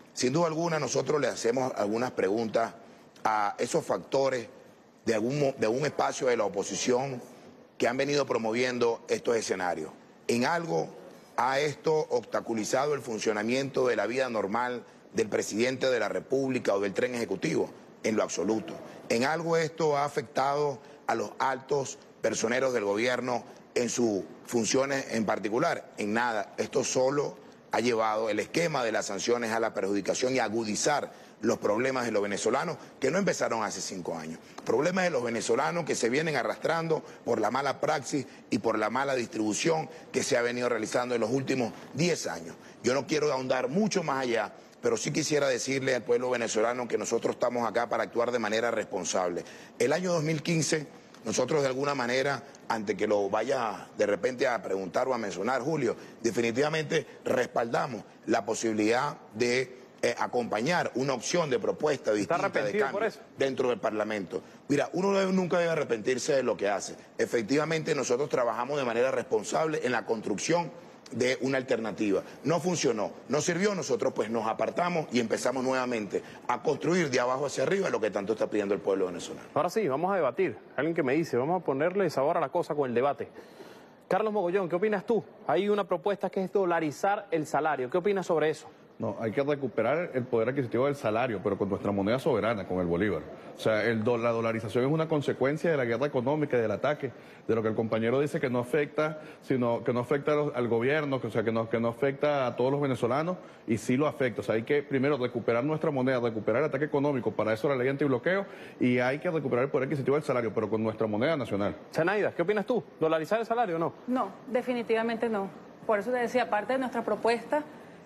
Sin duda alguna nosotros le hacemos algunas preguntas a esos factores de algún espacio de la oposición que han venido promoviendo estos escenarios. ¿En algo ha esto obstaculizado el funcionamiento de la vida normal del presidente de la República o del tren ejecutivo? En lo absoluto. ¿En algo esto ha afectado a los altos personeros del gobierno en sus funciones en particular? En nada. Esto solo ha llevado el esquema de las sanciones a la perjudicación y a agudizar los problemas de los venezolanos que no empezaron hace 5 años. Problemas de los venezolanos que se vienen arrastrando por la mala praxis y por la mala distribución que se ha venido realizando en los últimos 10 años. Yo no quiero ahondar mucho más allá, pero sí quisiera decirle al pueblo venezolano que nosotros estamos acá para actuar de manera responsable. El año 2015, nosotros de alguna manera, ante que lo vaya de repente a preguntar o a mencionar, Julio, definitivamente respaldamos la posibilidad de acompañar una opción de propuesta distinta de cambio dentro del Parlamento. Mira, uno nunca debe arrepentirse de lo que hace. Efectivamente, nosotros trabajamos de manera responsable en la construcción de una alternativa. No funcionó, no sirvió, nosotros pues nos apartamos y empezamos nuevamente a construir de abajo hacia arriba lo que tanto está pidiendo el pueblo venezolano. Ahora sí, vamos a debatir. Alguien que me dice, vamos a ponerle sabor a la cosa con el debate. Carlos Mogollón, ¿qué opinas tú? Hay una propuesta que es dolarizar el salario. ¿Qué opinas sobre eso? No, hay que recuperar el poder adquisitivo del salario, pero con nuestra moneda soberana, con el bolívar. O sea, la dolarización es una consecuencia de la guerra económica y del ataque, de lo que el compañero dice que no afecta, sino que no afecta al gobierno, o sea, que no afecta a todos los venezolanos, y sí lo afecta. O sea, hay que primero recuperar nuestra moneda, recuperar el ataque económico, para eso la ley antibloqueo, y hay que recuperar el poder adquisitivo del salario, pero con nuestra moneda nacional. Zenaida, ¿qué opinas tú? ¿Dolarizar el salario o no? No, definitivamente no. Por eso te decía, parte de nuestra propuesta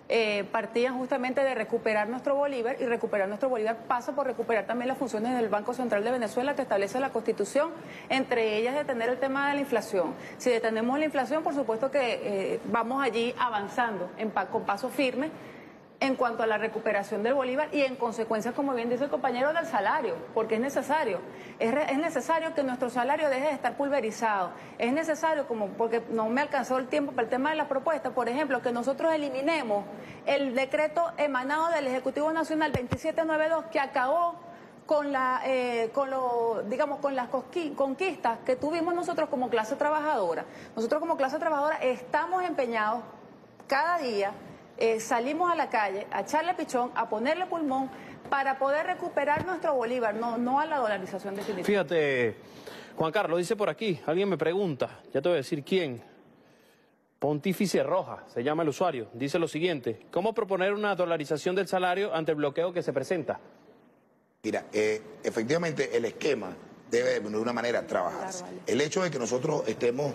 partían justamente de recuperar nuestro bolívar, y recuperar nuestro bolívar pasa por recuperar también las funciones del Banco Central de Venezuela que establece la Constitución, entre ellas detener el tema de la inflación. Si detenemos la inflación, por supuesto que vamos allí avanzando con paso firme en cuanto a la recuperación del bolívar y en consecuencia, como bien dice el compañero, del salario, porque es necesario. Es necesario que nuestro salario deje de estar pulverizado. Es necesario, porque no me alcanzó el tiempo para el tema de las propuestas, por ejemplo, que nosotros eliminemos el decreto emanado del Ejecutivo Nacional 2792 que acabó con las conquistas que tuvimos nosotros como clase trabajadora. Nosotros como clase trabajadora estamos empeñados cada día. Salimos a la calle a echarle pichón, a ponerle pulmón para poder recuperar nuestro bolívar, no a la dolarización definitiva. Fíjate, Juan Carlos, dice por aquí, alguien me pregunta, ya te voy a decir quién, Pontífice Roja, se llama el usuario, dice lo siguiente: ¿cómo proponer una dolarización del salario ante el bloqueo que se presenta? Mira, efectivamente el esquema debe de una manera trabajarse. Claro, vale. El hecho de que nosotros estemos...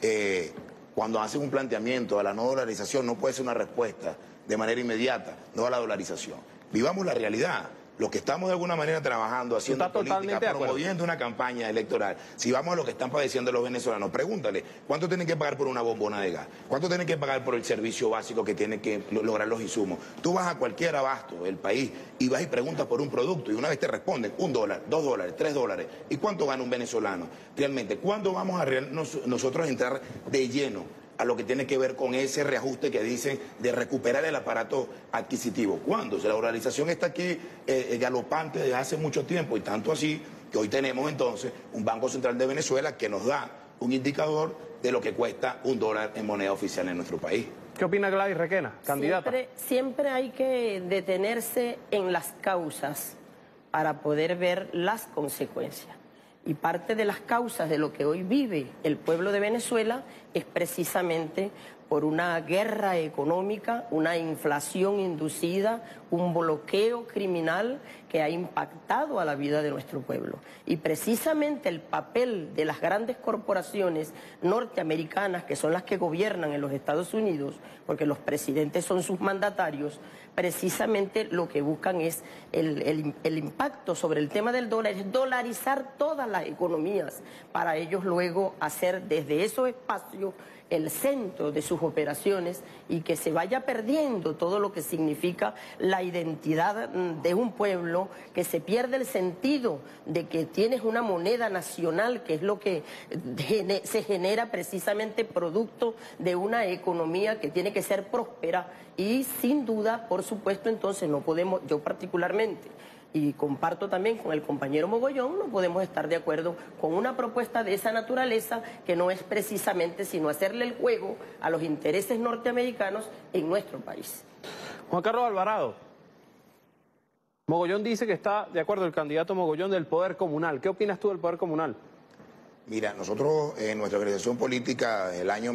cuando hacen un planteamiento a la no dolarización, no puede ser una respuesta de manera inmediata, no a la dolarización. Vivamos la realidad. Los que estamos de alguna manera trabajando, haciendo política, promoviendo una campaña electoral, si vamos a lo que están padeciendo los venezolanos, pregúntale, ¿cuánto tienen que pagar por una bombona de gas? ¿Cuánto tienen que pagar por el servicio básico que tienen que lograr los insumos? Tú vas a cualquier abasto del país y vas y preguntas por un producto y una vez te responden $1, $2, $3. ¿Y cuánto gana un venezolano? Realmente, ¿cuándo vamos a nosotros entrar de lleno a lo que tiene que ver con ese reajuste que dicen de recuperar el aparato adquisitivo? ¿Cuándo? Si la dolarización está aquí galopante desde hace mucho tiempo, y tanto así que hoy tenemos entonces un Banco Central de Venezuela que nos da un indicador de lo que cuesta $1 en moneda oficial en nuestro país. ¿Qué opina Gladys Requena, candidata? Siempre hay que detenerse en las causas para poder ver las consecuencias. Y parte de las causas de lo que hoy vive el pueblo de Venezuela es precisamente por una guerra económica, una inflación inducida, un bloqueo criminal que ha impactado a la vida de nuestro pueblo. Y precisamente el papel de las grandes corporaciones norteamericanas, que son las que gobiernan en los Estados Unidos, porque los presidentes son sus mandatarios, precisamente lo que buscan es el impacto sobre el tema del dólar, es dolarizar todas las economías para ellos luego hacer desde esos espacios el centro de sus operaciones y que se vaya perdiendo todo lo que significa la la identidad de un pueblo, que se pierde el sentido de que tienes una moneda nacional, que es lo que se genera precisamente producto de una economía que tiene que ser próspera y sin duda, por supuesto, entonces no podemos, yo particularmente, y comparto también con el compañero Mogollón, no podemos estar de acuerdo con una propuesta de esa naturaleza que no es precisamente sino hacerle el juego a los intereses norteamericanos en nuestro país. Juan Carlos Alvarado, Mogollón dice que está de acuerdo el candidato Mogollón del poder comunal. ¿Qué opinas tú del poder comunal? Mira, nosotros en nuestra organización política del año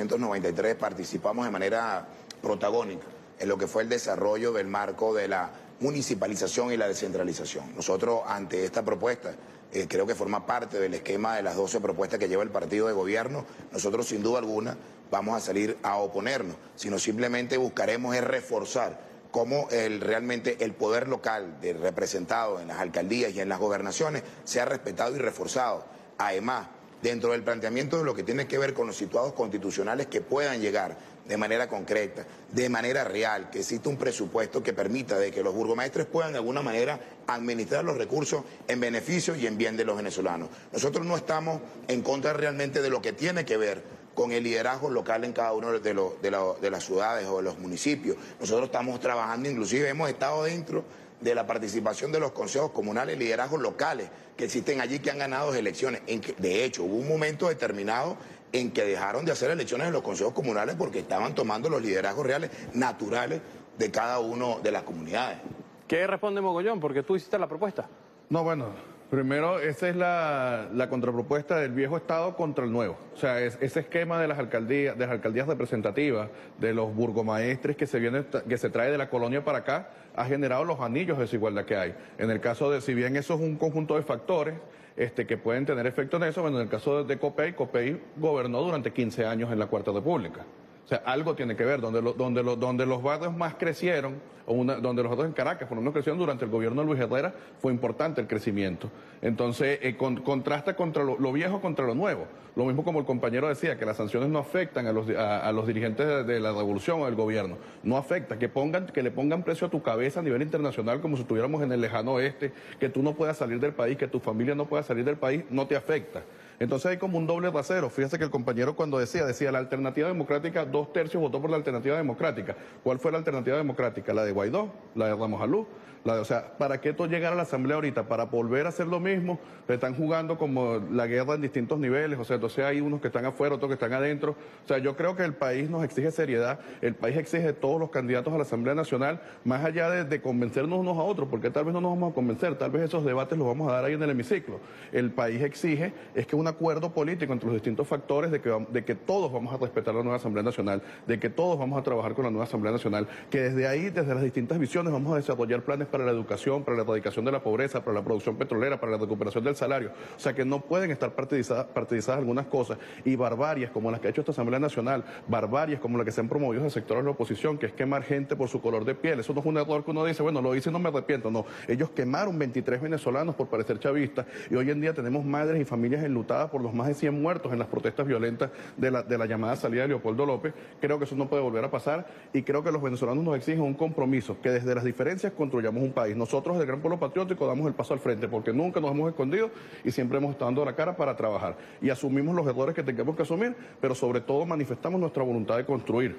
1993 participamos de manera protagónica en lo que fue el desarrollo del marco de la municipalización y la descentralización. Nosotros, ante esta propuesta, creo que forma parte del esquema de las 12 propuestas que lleva el partido de gobierno, nosotros sin duda alguna vamos a salir a oponernos, sino simplemente buscaremos es reforzar cómo realmente el poder local representado en las alcaldías y en las gobernaciones sea respetado y reforzado. Además, dentro del planteamiento de lo que tiene que ver con los situados constitucionales que puedan llegar de manera concreta, de manera real, que exista un presupuesto que permita de que los burgomaestres puedan de alguna manera administrar los recursos en beneficio y en bien de los venezolanos. Nosotros no estamos en contra realmente de lo que tiene que ver con el liderazgo local en cada uno de las ciudades o de los municipios. Nosotros estamos trabajando, inclusive hemos estado dentro de la participación de los consejos comunales, liderazgos locales que existen allí que han ganado elecciones. De hecho, hubo un momento determinado en que dejaron de hacer elecciones en los consejos comunales porque estaban tomando los liderazgos reales, naturales de cada una de las comunidades. ¿Qué responde Mogollón? Porque tú hiciste la propuesta. No, bueno, primero esa es la contrapropuesta del viejo Estado contra el nuevo. O sea, ese esquema de las alcaldías representativas, de los burgomaestres que se trae de la colonia para acá, ha generado los anillos de desigualdad que hay. En el caso de, si bien eso es un conjunto de factores que pueden tener efecto en eso, bueno, en el caso de Copey gobernó durante 15 años en la Cuarta República. O sea, algo tiene que ver, donde los barrios más crecieron, donde los otros en Caracas, por lo menos crecieron durante el gobierno de Luis Herrera, fue importante el crecimiento. Entonces, contrasta contra lo viejo contra lo nuevo. Lo mismo como el compañero decía, que las sanciones no afectan a los dirigentes de la revolución o del gobierno. No afecta, que le pongan precio a tu cabeza a nivel internacional como si estuviéramos en el lejano oeste, que tú no puedas salir del país, que tu familia no pueda salir del país, no te afecta. Entonces hay como un doble rasero. Fíjese que el compañero cuando decía la alternativa democrática, 2/3 votó por la alternativa democrática. ¿Cuál fue la alternativa democrática? La de Guaidó, la de Ramos Alú. O sea, ¿para qué llegar a la Asamblea ahorita? ¿Para volver a hacer lo mismo? Le están jugando como la guerra en distintos niveles. O sea, entonces hay unos que están afuera, otros que están adentro. O sea, yo creo que el país nos exige seriedad. El país exige de todos los candidatos a la Asamblea Nacional, más allá de convencernos unos a otros, porque tal vez no nos vamos a convencer, tal vez esos debates los vamos a dar ahí en el hemiciclo. El país exige es que un acuerdo político entre los distintos factores de que todos vamos a respetar la nueva Asamblea Nacional, de que todos vamos a trabajar con la nueva Asamblea Nacional, que desde ahí, desde las distintas visiones, vamos a desarrollar planes para la educación, para la erradicación de la pobreza, para la producción petrolera, para la recuperación del salario. O sea, que no pueden estar partidizadas algunas cosas y barbarias como las que ha hecho esta Asamblea Nacional, barbarias como las que se han promovido en sectores de la oposición, que es quemar gente por su color de piel. Eso no es un error que uno dice, bueno, lo hice y no me arrepiento. No, ellos quemaron 23 venezolanos por parecer chavistas y hoy en día tenemos madres y familias enlutadas por los más de 100 muertos en las protestas violentas de la llamada salida de Leopoldo López. Creo que eso no puede volver a pasar y creo que los venezolanos nos exigen un compromiso, que desde las diferencias construyamos un país. Nosotros, del Gran Pueblo Patriótico, damos el paso al frente, porque nunca nos hemos escondido y siempre hemos estado dando la cara para trabajar. Y asumimos los errores que tengamos que asumir, pero sobre todo manifestamos nuestra voluntad de construir.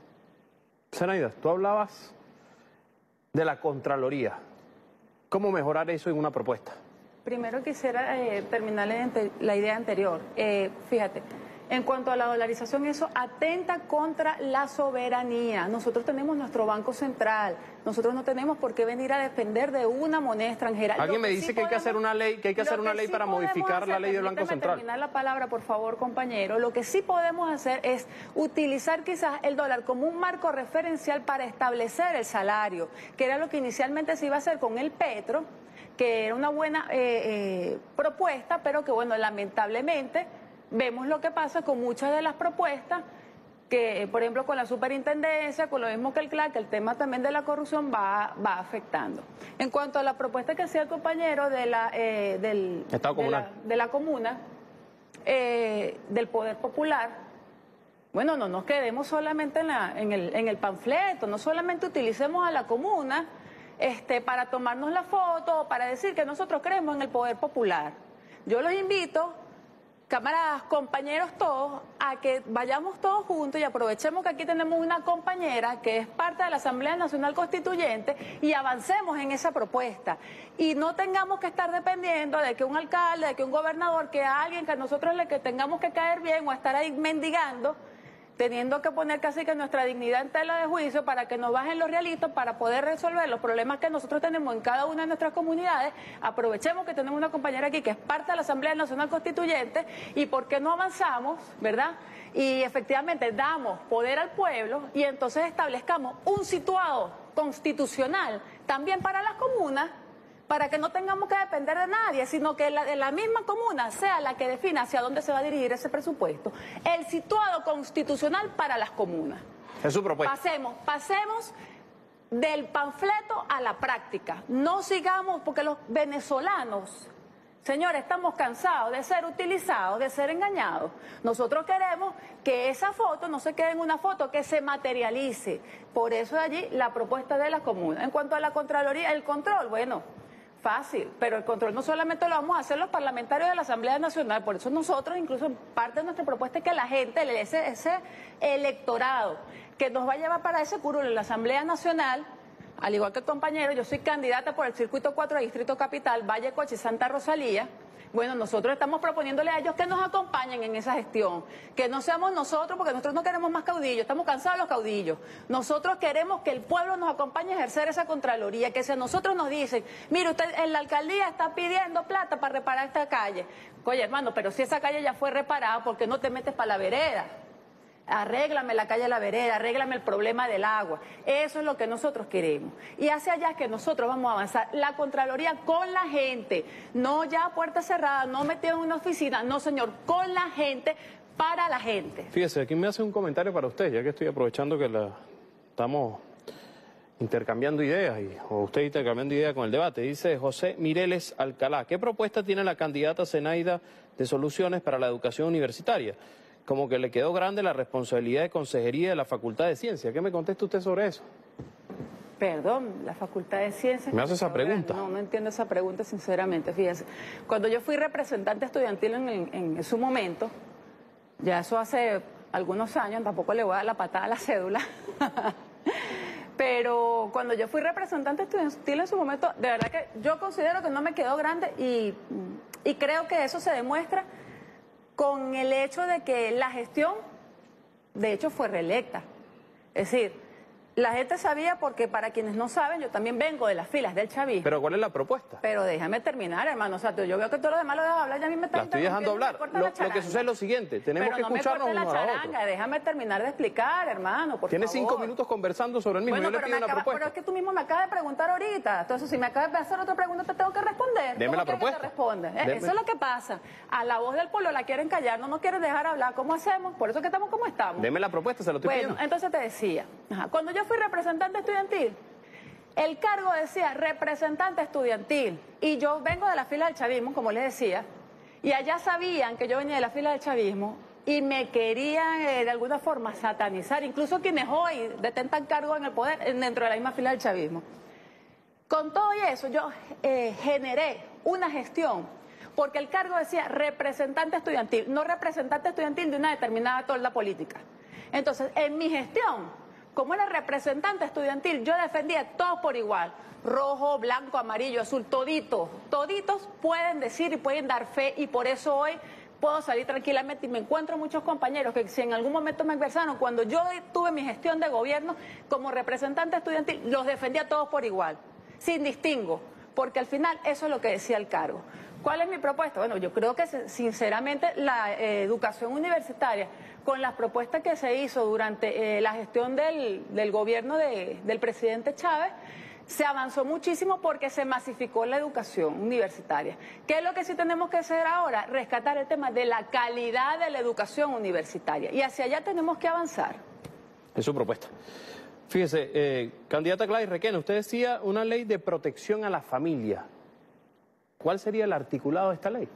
Zenaida, tú hablabas de la Contraloría. ¿Cómo mejorar eso en una propuesta? Primero quisiera terminar la idea anterior. Fíjate, en cuanto a la dolarización, eso atenta contra la soberanía. Nosotros tenemos nuestro Banco Central. Nosotros no tenemos por qué venir a depender de una moneda extranjera. Alguien me dice que hay que hacer una ley, para modificar la ley del Banco Central. Terminar la palabra, por favor, compañero. Lo que sí podemos hacer es utilizar quizás el dólar como un marco referencial para establecer el salario, que era lo que inicialmente se iba a hacer con el petro, que era una buena propuesta, pero que, bueno, lamentablemente vemos lo que pasa con muchas de las propuestas, que, por ejemplo, con la superintendencia, con lo mismo que el CLAC, el tema también de la corrupción va afectando. En cuanto a la propuesta que hacía el compañero de la comuna, del Poder Popular, Bueno, no nos quedemos solamente en el panfleto, no solamente utilicemos a la comuna para tomarnos la foto, para decir que nosotros creemos en el poder popular. Yo los invito, camaradas, compañeros todos, a que vayamos todos juntos y aprovechemos que aquí tenemos una compañera que es parte de la Asamblea Nacional Constituyente y avancemos en esa propuesta. Y no tengamos que estar dependiendo de que un alcalde, de que un gobernador, que a alguien que a nosotros le que tengamos que caer bien o estar ahí mendigando, teniendo que poner casi que nuestra dignidad en tela de juicio para que nos bajen los realitos para poder resolver los problemas que nosotros tenemos en cada una de nuestras comunidades. Aprovechemos que tenemos una compañera aquí que es parte de la Asamblea Nacional Constituyente y por qué no avanzamos, ¿verdad? Y efectivamente damos poder al pueblo y entonces establezcamos un situado constitucional también para las comunas, para que no tengamos que depender de nadie, sino que la misma comuna sea la que defina hacia dónde se va a dirigir ese presupuesto. El situado constitucional para las comunas. Es su propuesta. Pasemos del panfleto a la práctica. No sigamos, porque los venezolanos, señores, estamos cansados de ser utilizados, de ser engañados. Nosotros queremos que esa foto no se quede en una foto, que se materialice. Por eso de allí la propuesta de la comuna. En cuanto a la Contraloría, el control, bueno, fácil, pero el control no solamente lo vamos a hacer los parlamentarios de la Asamblea Nacional, por eso nosotros, incluso parte de nuestra propuesta es que la gente, ese electorado que nos va a llevar para ese curul en la Asamblea Nacional, al igual que el compañero, yo soy candidata por el Circuito 4 de Distrito Capital, Valle Coche y Santa Rosalía. Bueno, nosotros estamos proponiéndole a ellos que nos acompañen en esa gestión, que no seamos nosotros, porque nosotros no queremos más caudillos, estamos cansados de los caudillos. Nosotros queremos que el pueblo nos acompañe a ejercer esa Contraloría, que si a nosotros nos dicen, mire, usted en la alcaldía está pidiendo plata para reparar esta calle. Oye, hermano, pero si esa calle ya fue reparada, ¿por qué no te metes para la vereda? Arréglame la calle de la vereda, arréglame el problema del agua. Eso es lo que nosotros queremos. Y hacia allá es que nosotros vamos a avanzar. La Contraloría con la gente, no ya a puerta cerrada, no metido en una oficina, no señor, con la gente, para la gente. Fíjese, aquí me hace un comentario para usted, ya que estoy aprovechando que estamos intercambiando ideas, o usted intercambiando ideas con el debate. Dice José Mireles Alcalá, ¿qué propuesta tiene la candidata Zenaida de soluciones para la educación universitaria? Como que le quedó grande la responsabilidad de consejería de la Facultad de Ciencias. ¿Qué me contesta usted sobre eso? Perdón, la Facultad de Ciencias... ¿Me hace esa pregunta? No entiendo esa pregunta sinceramente, fíjese. Cuando yo fui representante estudiantil en su momento, ya eso hace algunos años, tampoco le voy a dar la patada a la cédula, pero cuando yo fui representante estudiantil en su momento, de verdad que yo considero que no me quedó grande y creo que eso se demuestra con el hecho de que la gestión, de hecho, fue reelecta. Es decir, la gente sabía porque, para quienes no saben, yo también vengo de las filas del chavismo. ¿Pero cuál es la propuesta? Pero déjame terminar, hermano. O sea, yo veo que todos los demás lo dejan hablar y a mí me está La estoy dejando hablar. Lo que sucede es lo siguiente, tenemos que escucharnos uno a otro. Déjame terminar de explicar, hermano, por favor. Tienes 5 minutos conversando sobre el mismo. Bueno, yo le pido una propuesta. Pero es que tú mismo me acabas de preguntar ahorita. Entonces, si me acabas de hacer otra pregunta, te tengo que responder. Deme la propuesta. Que te responde? Eso es lo que pasa. A la voz del pueblo la quieren callar, no nos quieren dejar hablar. ¿Cómo hacemos? Por eso es que estamos como estamos. Deme la propuesta, se lo estoy pidiendo. Bueno, entonces te decía, cuando yo fui representante estudiantil, el cargo decía representante estudiantil y yo vengo de la fila del chavismo, como les decía, y allá sabían que yo venía de la fila del chavismo y me querían de alguna forma satanizar, incluso quienes hoy detentan cargo en el poder dentro de la misma fila del chavismo. Con todo y eso yo generé una gestión, porque el cargo decía representante estudiantil, no representante estudiantil de una determinada tolda política. Entonces, en mi gestión, como era representante estudiantil, yo defendía todos por igual, rojo, blanco, amarillo, azul, toditos pueden decir y pueden dar fe, y por eso hoy puedo salir tranquilamente y me encuentro muchos compañeros que si en algún momento me adversaron, cuando yo tuve mi gestión de gobierno como representante estudiantil, los defendía todos por igual, sin distingo, porque al final eso es lo que decía el cargo. ¿Cuál es mi propuesta? Bueno, yo creo que sinceramente la educación universitaria, con las propuestas que se hizo durante la gestión del gobierno del presidente Chávez, se avanzó muchísimo porque se masificó la educación universitaria. ¿Qué es lo que sí tenemos que hacer ahora? Rescatar el tema de la calidad de la educación universitaria. Y hacia allá tenemos que avanzar. Es su propuesta. Fíjese, candidata Gladys Requena, usted decía una ley de protección a la familia. ¿Cuál sería el articulado de esta ley?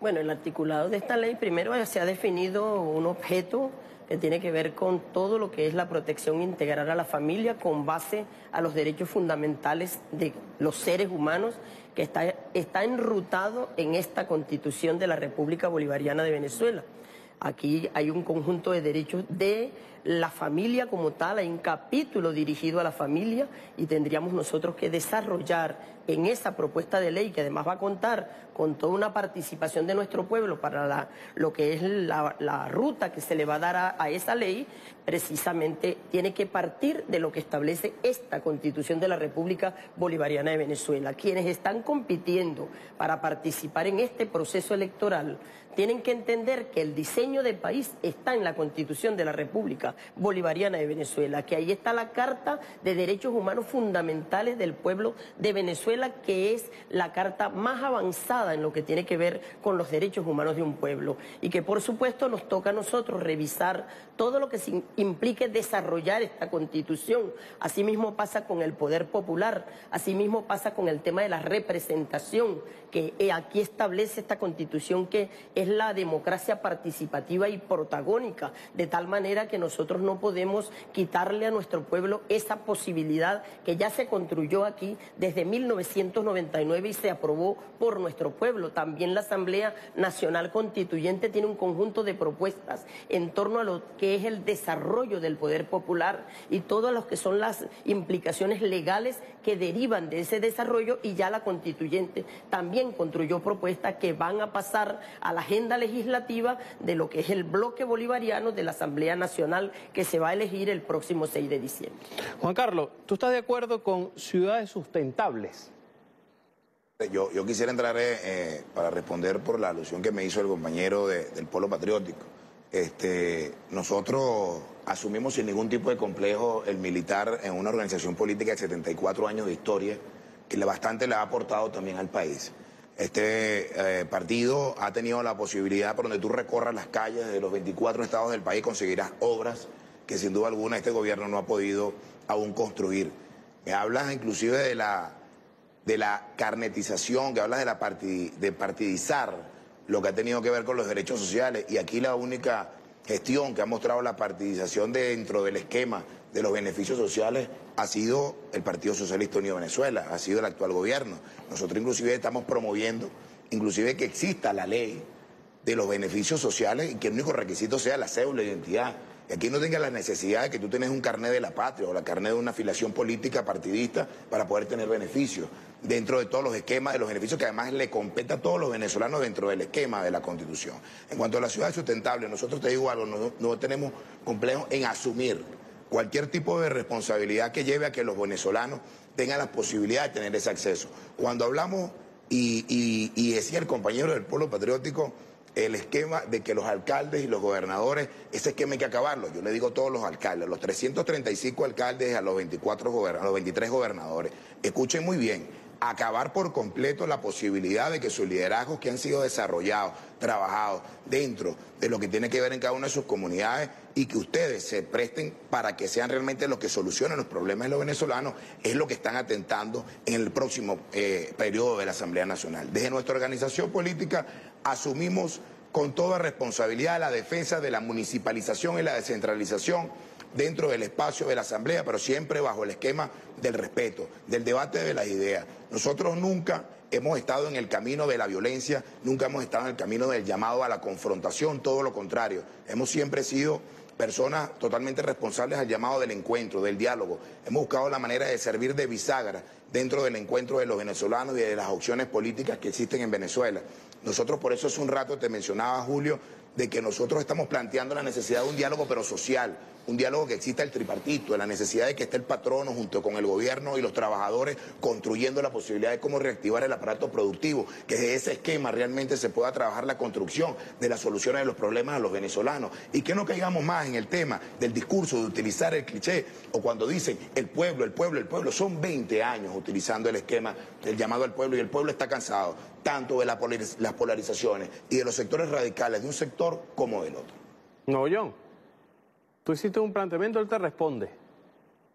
Bueno, el articulado de esta ley, primero se ha definido un objeto que tiene que ver con todo lo que es la protección integral a la familia con base a los derechos fundamentales de los seres humanos, que está enrutado en esta Constitución de la República Bolivariana de Venezuela. Aquí hay un conjunto de derechos de la familia como tal, hay un capítulo dirigido a la familia y tendríamos nosotros que desarrollar en esa propuesta de ley, que además va a contar con toda una participación de nuestro pueblo para lo que es la ruta que se le va a dar a esa ley, precisamente tiene que partir de lo que establece esta Constitución de la República Bolivariana de Venezuela. Quienes están compitiendo para participar en este proceso electoral tienen que entender que el diseño de país está en la Constitución de la República Bolivariana de Venezuela, que ahí está la Carta de Derechos Humanos Fundamentales del pueblo de Venezuela, que es la carta más avanzada en lo que tiene que ver con los derechos humanos de un pueblo, y que por supuesto nos toca a nosotros revisar todo lo que implique desarrollar esta Constitución. Asimismo pasa con el poder popular, asimismo pasa con el tema de la representación, que aquí establece esta Constitución que es la democracia participativa y protagónica, de tal manera que nosotros no podemos quitarle a nuestro pueblo esa posibilidad que ya se construyó aquí desde 1999 y se aprobó por nuestro pueblo. También la Asamblea Nacional Constituyente tiene un conjunto de propuestas en torno a lo que es el desarrollo del poder popular y todas las que son las implicaciones legales que derivan de ese desarrollo, y ya la Constituyente también construyó propuestas que van a pasar a la agenda legislativa de lo que es el bloque bolivariano de la Asamblea Nacional que se va a elegir el próximo 6 de diciembre. Juan Carlos, ¿tú estás de acuerdo con ciudades sustentables? Yo quisiera entrar para responder por la alusión que me hizo el compañero del Polo Patriótico. Nosotros asumimos sin ningún tipo de complejo el militar en una organización política de 74 años de historia, que bastante le ha aportado también al país. Este partido ha tenido la posibilidad, por donde tú recorras las calles de los 24 estados del país, conseguirás obras que sin duda alguna este gobierno no ha podido aún construir. Me hablas inclusive de la carnetización, que hablas de partidizar lo que ha tenido que ver con los derechos sociales, y aquí la única gestión que ha mostrado la partidización dentro del esquema de los beneficios sociales ha sido el Partido Socialista Unido de Venezuela, ha sido el actual gobierno. Nosotros inclusive estamos promoviendo inclusive que exista la ley de los beneficios sociales y que el único requisito sea la cédula de identidad. Y aquí no tenga la necesidad de que tú tengas un carnet de la patria o la carnet de una afiliación política partidista para poder tener beneficios dentro de todos los esquemas de los beneficios que además le compete a todos los venezolanos dentro del esquema de la Constitución. En cuanto a la ciudad sustentable, nosotros te digo algo, no tenemos complejo en asumir cualquier tipo de responsabilidad que lleve a que los venezolanos tengan la posibilidad de tener ese acceso. Cuando hablamos, y decía el compañero del Polo Patriótico, el esquema de que los alcaldes y los gobernadores, ese esquema hay que acabarlo. Yo le digo a todos los alcaldes, los 335 alcaldes, a los 23 gobernadores, escuchen muy bien, acabar por completo la posibilidad de que sus liderazgos que han sido desarrollados, trabajados dentro de lo que tiene que ver en cada una de sus comunidades, y que ustedes se presten para que sean realmente los que solucionen los problemas de los venezolanos, es lo que están atentando en el próximo periodo de la Asamblea Nacional. Desde nuestra organización política asumimos con toda responsabilidad la defensa de la municipalización y la descentralización dentro del espacio de la Asamblea, pero siempre bajo el esquema del respeto, del debate de las ideas. Nosotros nunca hemos estado en el camino de la violencia, nunca hemos estado en el camino del llamado a la confrontación, todo lo contrario. Hemos siempre sido personas totalmente responsables al llamado del encuentro, del diálogo. Hemos buscado la manera de servir de bisagra dentro del encuentro de los venezolanos y de las opciones políticas que existen en Venezuela. Nosotros, por eso hace un rato te mencionaba, Julio, de que nosotros estamos planteando la necesidad de un diálogo pero social, un diálogo que exista el tripartito, de la necesidad de que esté el patrono junto con el gobierno y los trabajadores construyendo la posibilidad de cómo reactivar el aparato productivo, que de ese esquema realmente se pueda trabajar la construcción de las soluciones de los problemas a los venezolanos, y que no caigamos más en el tema del discurso de utilizar el cliché, o cuando dicen el pueblo, el pueblo, el pueblo. Son 20 años utilizando el esquema del llamado al pueblo, y el pueblo está cansado tanto de las polarizaciones y de los sectores radicales de un sector como del otro. No, John, tú hiciste un planteamiento, él te responde.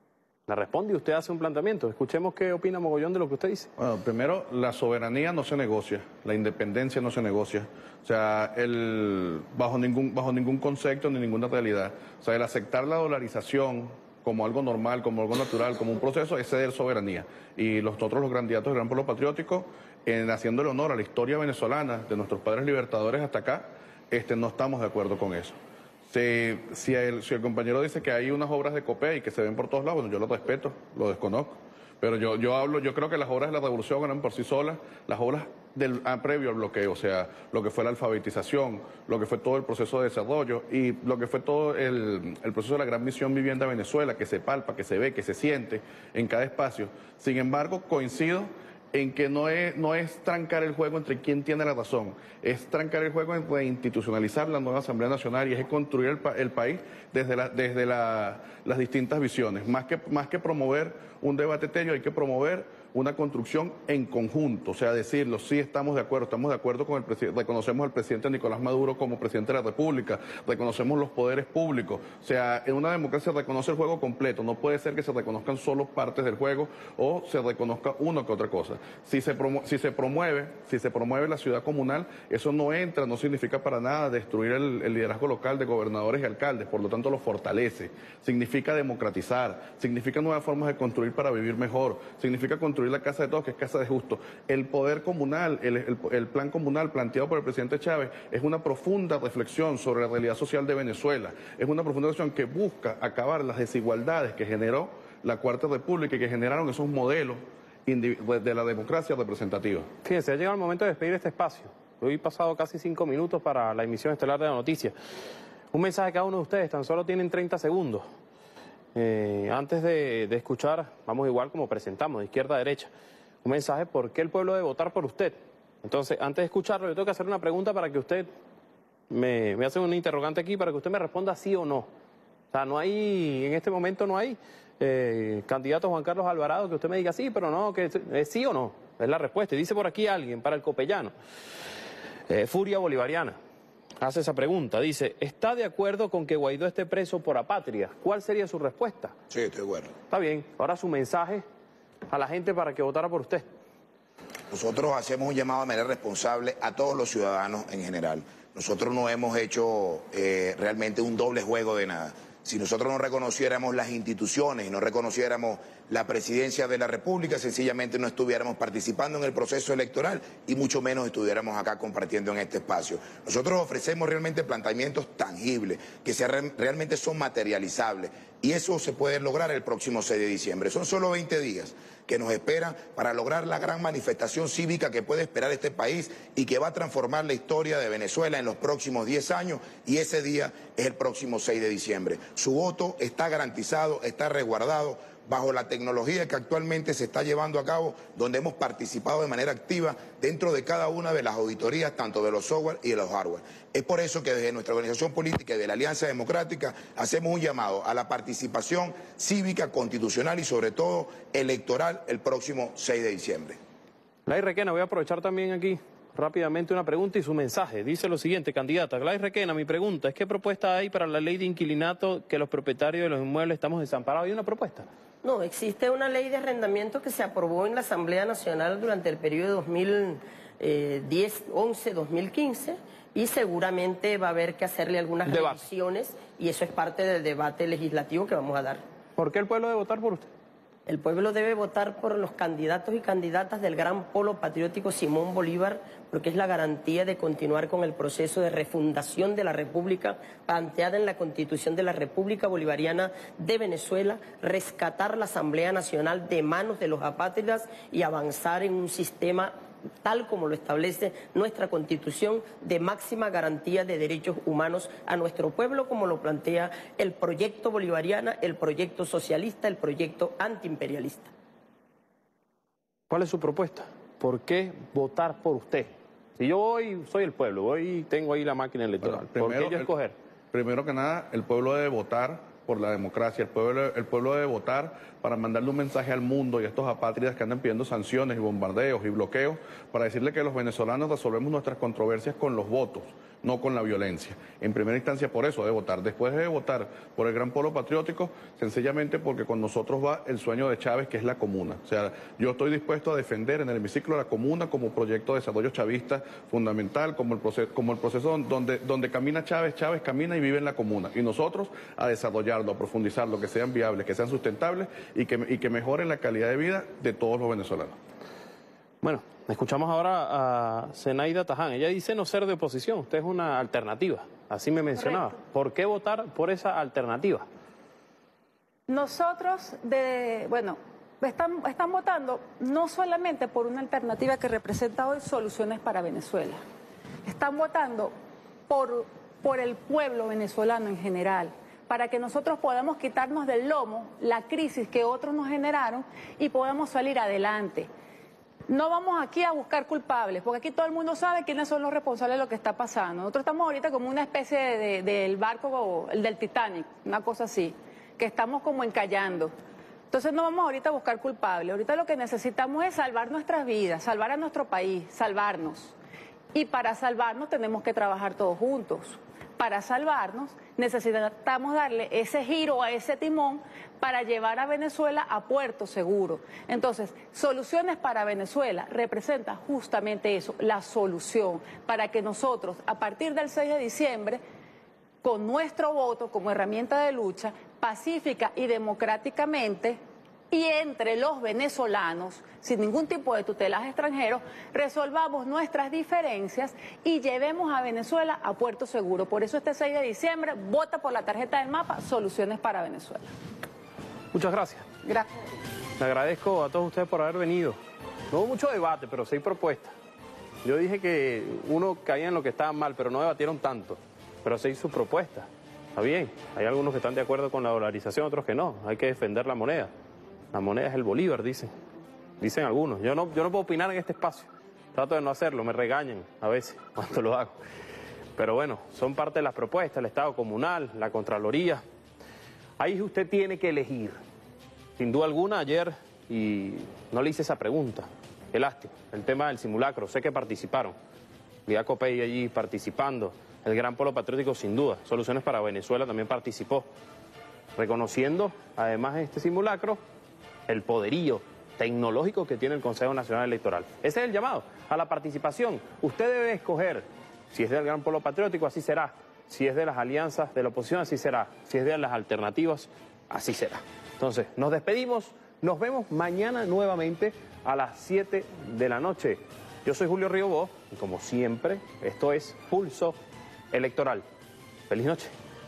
Me responde y usted hace un planteamiento. Escuchemos qué opina Mogollón de lo que usted dice. Bueno, primero, la soberanía no se negocia, la independencia no se negocia. O sea, bajo ningún concepto ni ninguna realidad. O sea, el aceptar la dolarización como algo normal, como algo natural, como un proceso, es ceder soberanía. Y nosotros, los candidatos del Gran Pueblo Patriótico, haciéndole honor a la historia venezolana de nuestros padres libertadores hasta acá, no estamos de acuerdo con eso. Si el compañero dice que hay unas obras de COPEI y que se ven por todos lados, bueno, yo lo respeto, lo desconozco. Pero yo creo que las obras de la revolución eran por sí solas, las obras previo al bloqueo, o sea, lo que fue la alfabetización, lo que fue todo el proceso de desarrollo y lo que fue todo el proceso de la gran misión Vivienda Venezuela, que se palpa, que se ve, que se siente en cada espacio. Sin embargo, coincido en que no es trancar el juego entre quién tiene la razón, es trancar el juego en reinstitucionalizar la nueva Asamblea Nacional y es construir el país desde las distintas visiones. Más que promover un debate etéreo, hay que promover una construcción en conjunto, o sea, decirlo, sí estamos de acuerdo con el presidente, reconocemos al presidente Nicolás Maduro como presidente de la República, reconocemos los poderes públicos, o sea, en una democracia se reconoce el juego completo, no puede ser que se reconozcan solo partes del juego o se reconozca una que otra cosa. Si se promueve la ciudad comunal, eso no significa para nada destruir el liderazgo local de gobernadores y alcaldes, por lo tanto lo fortalece, significa democratizar, significa nuevas formas de construir para vivir mejor, significa construir la casa de todos, que es casa de justo. El poder comunal, el plan comunal planteado por el presidente Chávez es una profunda reflexión sobre la realidad social de Venezuela, es una profunda reflexión que busca acabar las desigualdades que generó la Cuarta República y que generaron esos modelos de la democracia representativa. Fíjense, ha llegado el momento de despedir este espacio. Hoy he pasado casi 5 minutos para la emisión estelar de la noticia. Un mensaje a cada uno de ustedes, tan solo tienen 30 segundos. Antes de escuchar, vamos igual como presentamos, de izquierda a derecha, un mensaje: ¿por qué el pueblo debe votar por usted? Entonces, antes de escucharlo, yo tengo que hacer una pregunta para que usted me hace un interrogante aquí, para que usted me responda sí o no. O sea, en este momento no hay candidato Juan Carlos Alvarado que usted me diga sí, pero no, que es sí o no, es la respuesta. Y dice por aquí alguien, para el copellano, Furia Bolivariana, hace esa pregunta, dice: ¿está de acuerdo con que Guaidó esté preso por apatria? ¿Cuál sería su respuesta? Sí, estoy de acuerdo. Está bien, ahora su mensaje a la gente para que votara por usted. Nosotros hacemos un llamado de manera responsable a todos los ciudadanos en general. Nosotros no hemos hecho realmente un doble juego de nada. Si nosotros no reconociéramos las instituciones y no reconociéramos la presidencia de la República, sencillamente no estuviéramos participando en el proceso electoral y mucho menos estuviéramos acá compartiendo en este espacio. Nosotros ofrecemos realmente planteamientos tangibles, que realmente son materializables, y eso se puede lograr el próximo 6 de diciembre. Son solo 20 días que nos esperan para lograr la gran manifestación cívica que puede esperar este país y que va a transformar la historia de Venezuela en los próximos 10 años, y ese día es el próximo 6 de diciembre. Su voto está garantizado, está resguardado bajo la tecnología que actualmente se está llevando a cabo, donde hemos participado de manera activa dentro de cada una de las auditorías, tanto de los software y de los hardware. Es por eso que desde nuestra organización política y de la Alianza Democrática hacemos un llamado a la participación cívica, constitucional y sobre todo electoral el próximo 6 de diciembre. Gladys Requena, voy a aprovechar también aquí rápidamente una pregunta y su mensaje. Dice lo siguiente, candidata Gladys Requena, mi pregunta es: ¿qué propuesta hay para la ley de inquilinato que los propietarios de los inmuebles estamos desamparados? ¿Hay una propuesta? No, existe una ley de arrendamiento que se aprobó en la Asamblea Nacional durante el periodo 2011-2015 y seguramente va a haber que hacerle algunas revisiones y eso es parte del debate legislativo que vamos a dar. ¿Por qué el pueblo debe votar por usted? El pueblo debe votar por los candidatos y candidatas del Gran Polo Patriótico Simón Bolívar, porque es la garantía de continuar con el proceso de refundación de la República planteada en la Constitución de la República Bolivariana de Venezuela, rescatar la Asamblea Nacional de manos de los apátridas y avanzar en un sistema tal como lo establece nuestra Constitución, de máxima garantía de derechos humanos a nuestro pueblo, como lo plantea el proyecto bolivariano, el proyecto socialista, el proyecto antiimperialista. ¿Cuál es su propuesta? ¿Por qué votar por usted? Si yo hoy soy el pueblo, hoy tengo ahí la máquina electoral, bueno, ¿por qué yo escoger? Primero que nada, el pueblo debe votar por la democracia, el pueblo debe votar para mandarle un mensaje al mundo y a estos apátridas que andan pidiendo sanciones y bombardeos y bloqueos, para decirle que los venezolanos resolvemos nuestras controversias con los votos, no con la violencia. En primera instancia por eso debe votar. Después debe votar por el Gran Polo Patriótico, sencillamente porque con nosotros va el sueño de Chávez, que es la comuna. O sea, yo estoy dispuesto a defender en el hemiciclo la comuna como proyecto de desarrollo chavista fundamental, como el proceso donde camina Chávez, Chávez camina y vive en la comuna. Y nosotros a desarrollarlo, a profundizarlo, que sean viables, que sean sustentables y que mejoren la calidad de vida de todos los venezolanos. Bueno, escuchamos ahora a Zenaida Taján. Ella dice no ser de oposición, usted es una alternativa, así me mencionaba. Correcto. ¿Por qué votar por esa alternativa? Nosotros, están votando no solamente por una alternativa que representa hoy soluciones para Venezuela. Están votando por el pueblo venezolano en general, para que nosotros podamos quitarnos del lomo la crisis que otros nos generaron y podamos salir adelante. No vamos aquí a buscar culpables, porque aquí todo el mundo sabe quiénes son los responsables de lo que está pasando. Nosotros estamos ahorita como una especie del barco, el del Titanic, una cosa así, que estamos como encallando. Entonces no vamos ahorita a buscar culpables. Ahorita lo que necesitamos es salvar nuestras vidas, salvar a nuestro país, salvarnos. Y para salvarnos tenemos que trabajar todos juntos. Para salvarnos necesitamos darle ese giro a ese timón para llevar a Venezuela a puerto seguro. Entonces, Soluciones para Venezuela representa justamente eso, la solución, para que nosotros, a partir del 6 de diciembre, con nuestro voto como herramienta de lucha, pacífica y democráticamente, y entre los venezolanos, sin ningún tipo de tutelaje extranjero, resolvamos nuestras diferencias y llevemos a Venezuela a puerto seguro. Por eso este 6 de diciembre, vota por la tarjeta del mapa, Soluciones para Venezuela. Muchas gracias. Gracias. Le agradezco a todos ustedes por haber venido. No hubo mucho debate, pero sí propuestas. Yo dije que uno caía en lo que estaba mal, pero no debatieron tanto. Pero se hizo propuesta. Está bien, hay algunos que están de acuerdo con la dolarización, otros que no. Hay que defender la moneda. La moneda es el bolívar, dicen algunos. Yo no puedo opinar en este espacio. Trato de no hacerlo, me regañan a veces cuando lo hago. Pero bueno, son parte de las propuestas, el Estado comunal, la Contraloría. Ahí usted tiene que elegir. Sin duda alguna, ayer, y no le hice esa pregunta, qué lástima, el tema del simulacro, sé que participaron. Lidia Copey allí participando, el Gran Polo Patriótico sin duda, Soluciones para Venezuela también participó, reconociendo además en este simulacro el poderío tecnológico que tiene el Consejo Nacional Electoral. Ese es el llamado a la participación. Usted debe escoger, si es del Gran Polo Patriótico, así será. Si es de las alianzas de la oposición, así será. Si es de las alternativas, así será. Entonces, nos despedimos, nos vemos mañana nuevamente a las 7 de la noche. Yo soy Julio Riobó y como siempre, esto es Pulso Electoral. Feliz noche.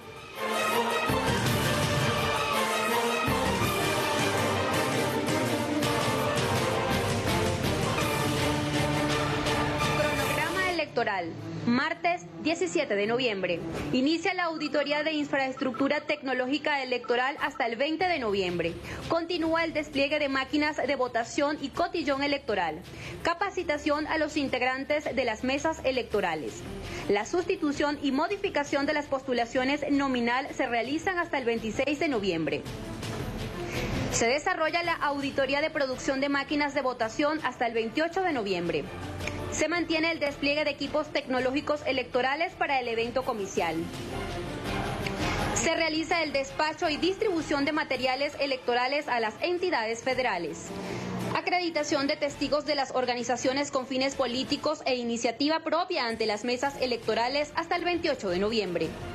Martes 17 de noviembre. Inicia la auditoría de infraestructura tecnológica electoral hasta el 20 de noviembre. Continúa el despliegue de máquinas de votación y cotillón electoral. Capacitación a los integrantes de las mesas electorales. La sustitución y modificación de las postulaciones nominal se realizan hasta el 26 de noviembre. Se desarrolla la auditoría de producción de máquinas de votación hasta el 28 de noviembre. Se mantiene el despliegue de equipos tecnológicos electorales para el evento comicial. Se realiza el despacho y distribución de materiales electorales a las entidades federales. Acreditación de testigos de las organizaciones con fines políticos e iniciativa propia ante las mesas electorales hasta el 28 de noviembre.